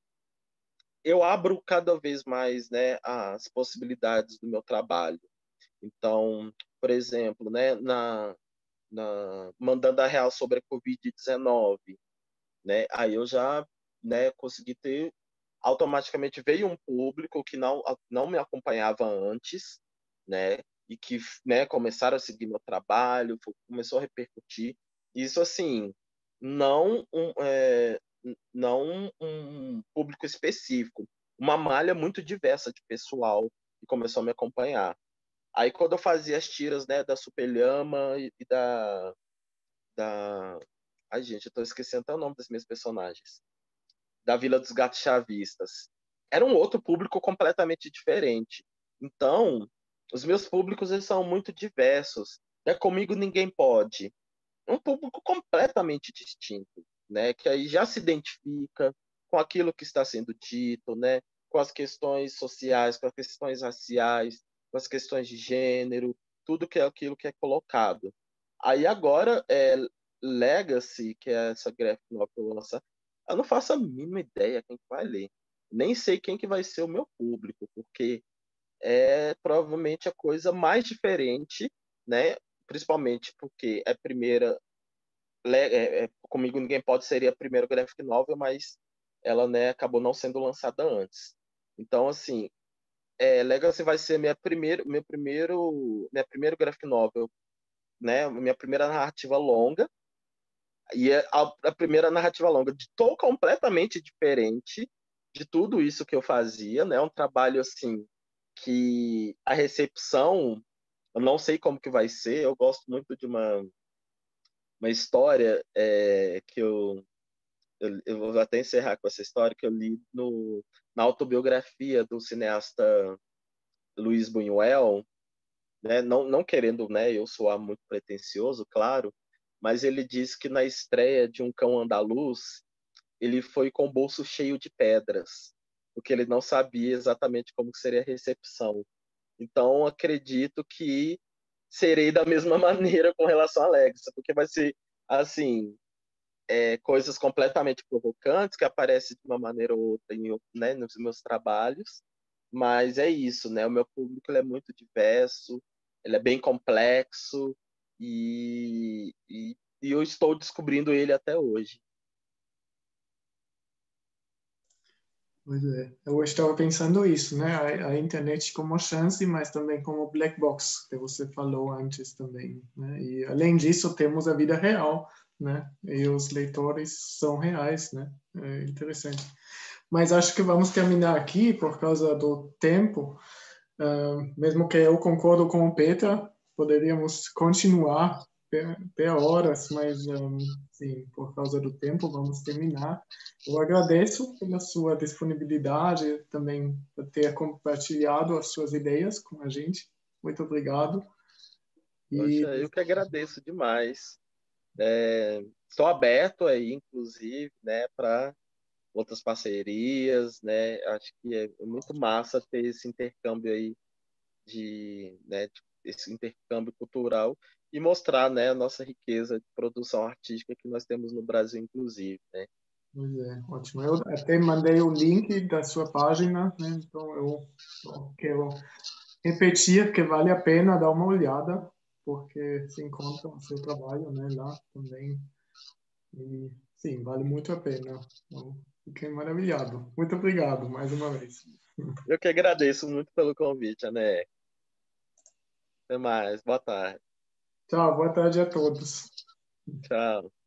eu abro cada vez mais, né, as possibilidades do meu trabalho. Então, por exemplo, né, na, na mandando a real sobre a covid dezenove, né, aí eu já, né, consegui ter automaticamente veio um público que não não me acompanhava antes, né, e que, né, começaram a seguir meu trabalho, começou a repercutir. Isso assim, não um, é, não um público específico, uma malha muito diversa de pessoal que começou a me acompanhar. Aí quando eu fazia as tiras, né, da Superlhama e, e da da ai gente, eu tô esquecendo até o nome das minhas personagens. Da Vila dos Gatos Chavistas. Era um outro público completamente diferente. Então, os meus públicos eles são muito diversos. É Comigo Ninguém Pode. É um público completamente distinto, né? Que aí já se identifica com aquilo que está sendo dito, né? Com as questões sociais, com as questões raciais, com as questões de gênero, tudo que é aquilo que é colocado. Aí agora, é, Legacy, que é essa graphic novel que eu vou lançar, eu não faço a mínima ideia quem que vai ler. Nem sei quem que vai ser o meu público, porque é provavelmente a coisa mais diferente, né? Principalmente porque é a primeira é, é, Comigo Ninguém Pode seria a primeira graphic novel, mas ela, né, acabou não sendo lançada antes. Então, assim, é, Legacy vai ser minha primeiro, meu primeiro, minha primeira graphic novel, né, minha primeira narrativa longa, e é a, a primeira narrativa longa de tô completamente diferente de tudo isso que eu fazia, né, um trabalho, assim, que a recepção, eu não sei como que vai ser, eu gosto muito de uma uma história é, que eu, eu, eu vou até encerrar com essa história que eu li no, na autobiografia do cineasta Luiz Buñuel, né, não, não querendo, né, eu soar muito pretensioso, claro, mas ele diz que na estreia de Um Cão Andaluz, ele foi com o bolso cheio de pedras, porque ele não sabia exatamente como seria a recepção. Então, acredito que serei da mesma maneira com relação a Alexa, porque vai ser, assim, é, coisas completamente provocantes que aparecem de uma maneira ou outra em, né, nos meus trabalhos, mas é isso, né? O meu público ele é muito diverso, ele é bem complexo e, e, e eu estou descobrindo ele até hoje. Pois é, eu estava pensando isso, né? A, a internet como chance, mas também como black box, que você falou antes também, né? E além disso, temos a vida real, né? E os leitores são reais, né? É interessante. Mas acho que vamos terminar aqui por causa do tempo. Uh, mesmo que eu concordo com o Peter, poderíamos continuar até horas, mas um, sim, por causa do tempo, vamos terminar. Eu agradeço pela sua disponibilidade, também por ter compartilhado as suas ideias com a gente. Muito obrigado. E... Poxa, eu que agradeço demais. É, estou aberto aí, inclusive, né, para outras parcerias, né? Acho que é muito massa ter esse intercâmbio aí de, né, de, esse intercâmbio cultural e mostrar, né, a nossa riqueza de produção artística que nós temos no Brasil, inclusive, né? Pois é, ótimo. Eu até mandei o link da sua página, né? Então eu, eu quero repetir que vale a pena dar uma olhada, porque se encontra o seu trabalho, né, lá também. E, sim, vale muito a pena. Então, fiquei maravilhado. Muito obrigado, mais uma vez. Eu que agradeço muito pelo convite, Ané. Até mais. Boa tarde. Tchau, boa tarde a todos. Tchau.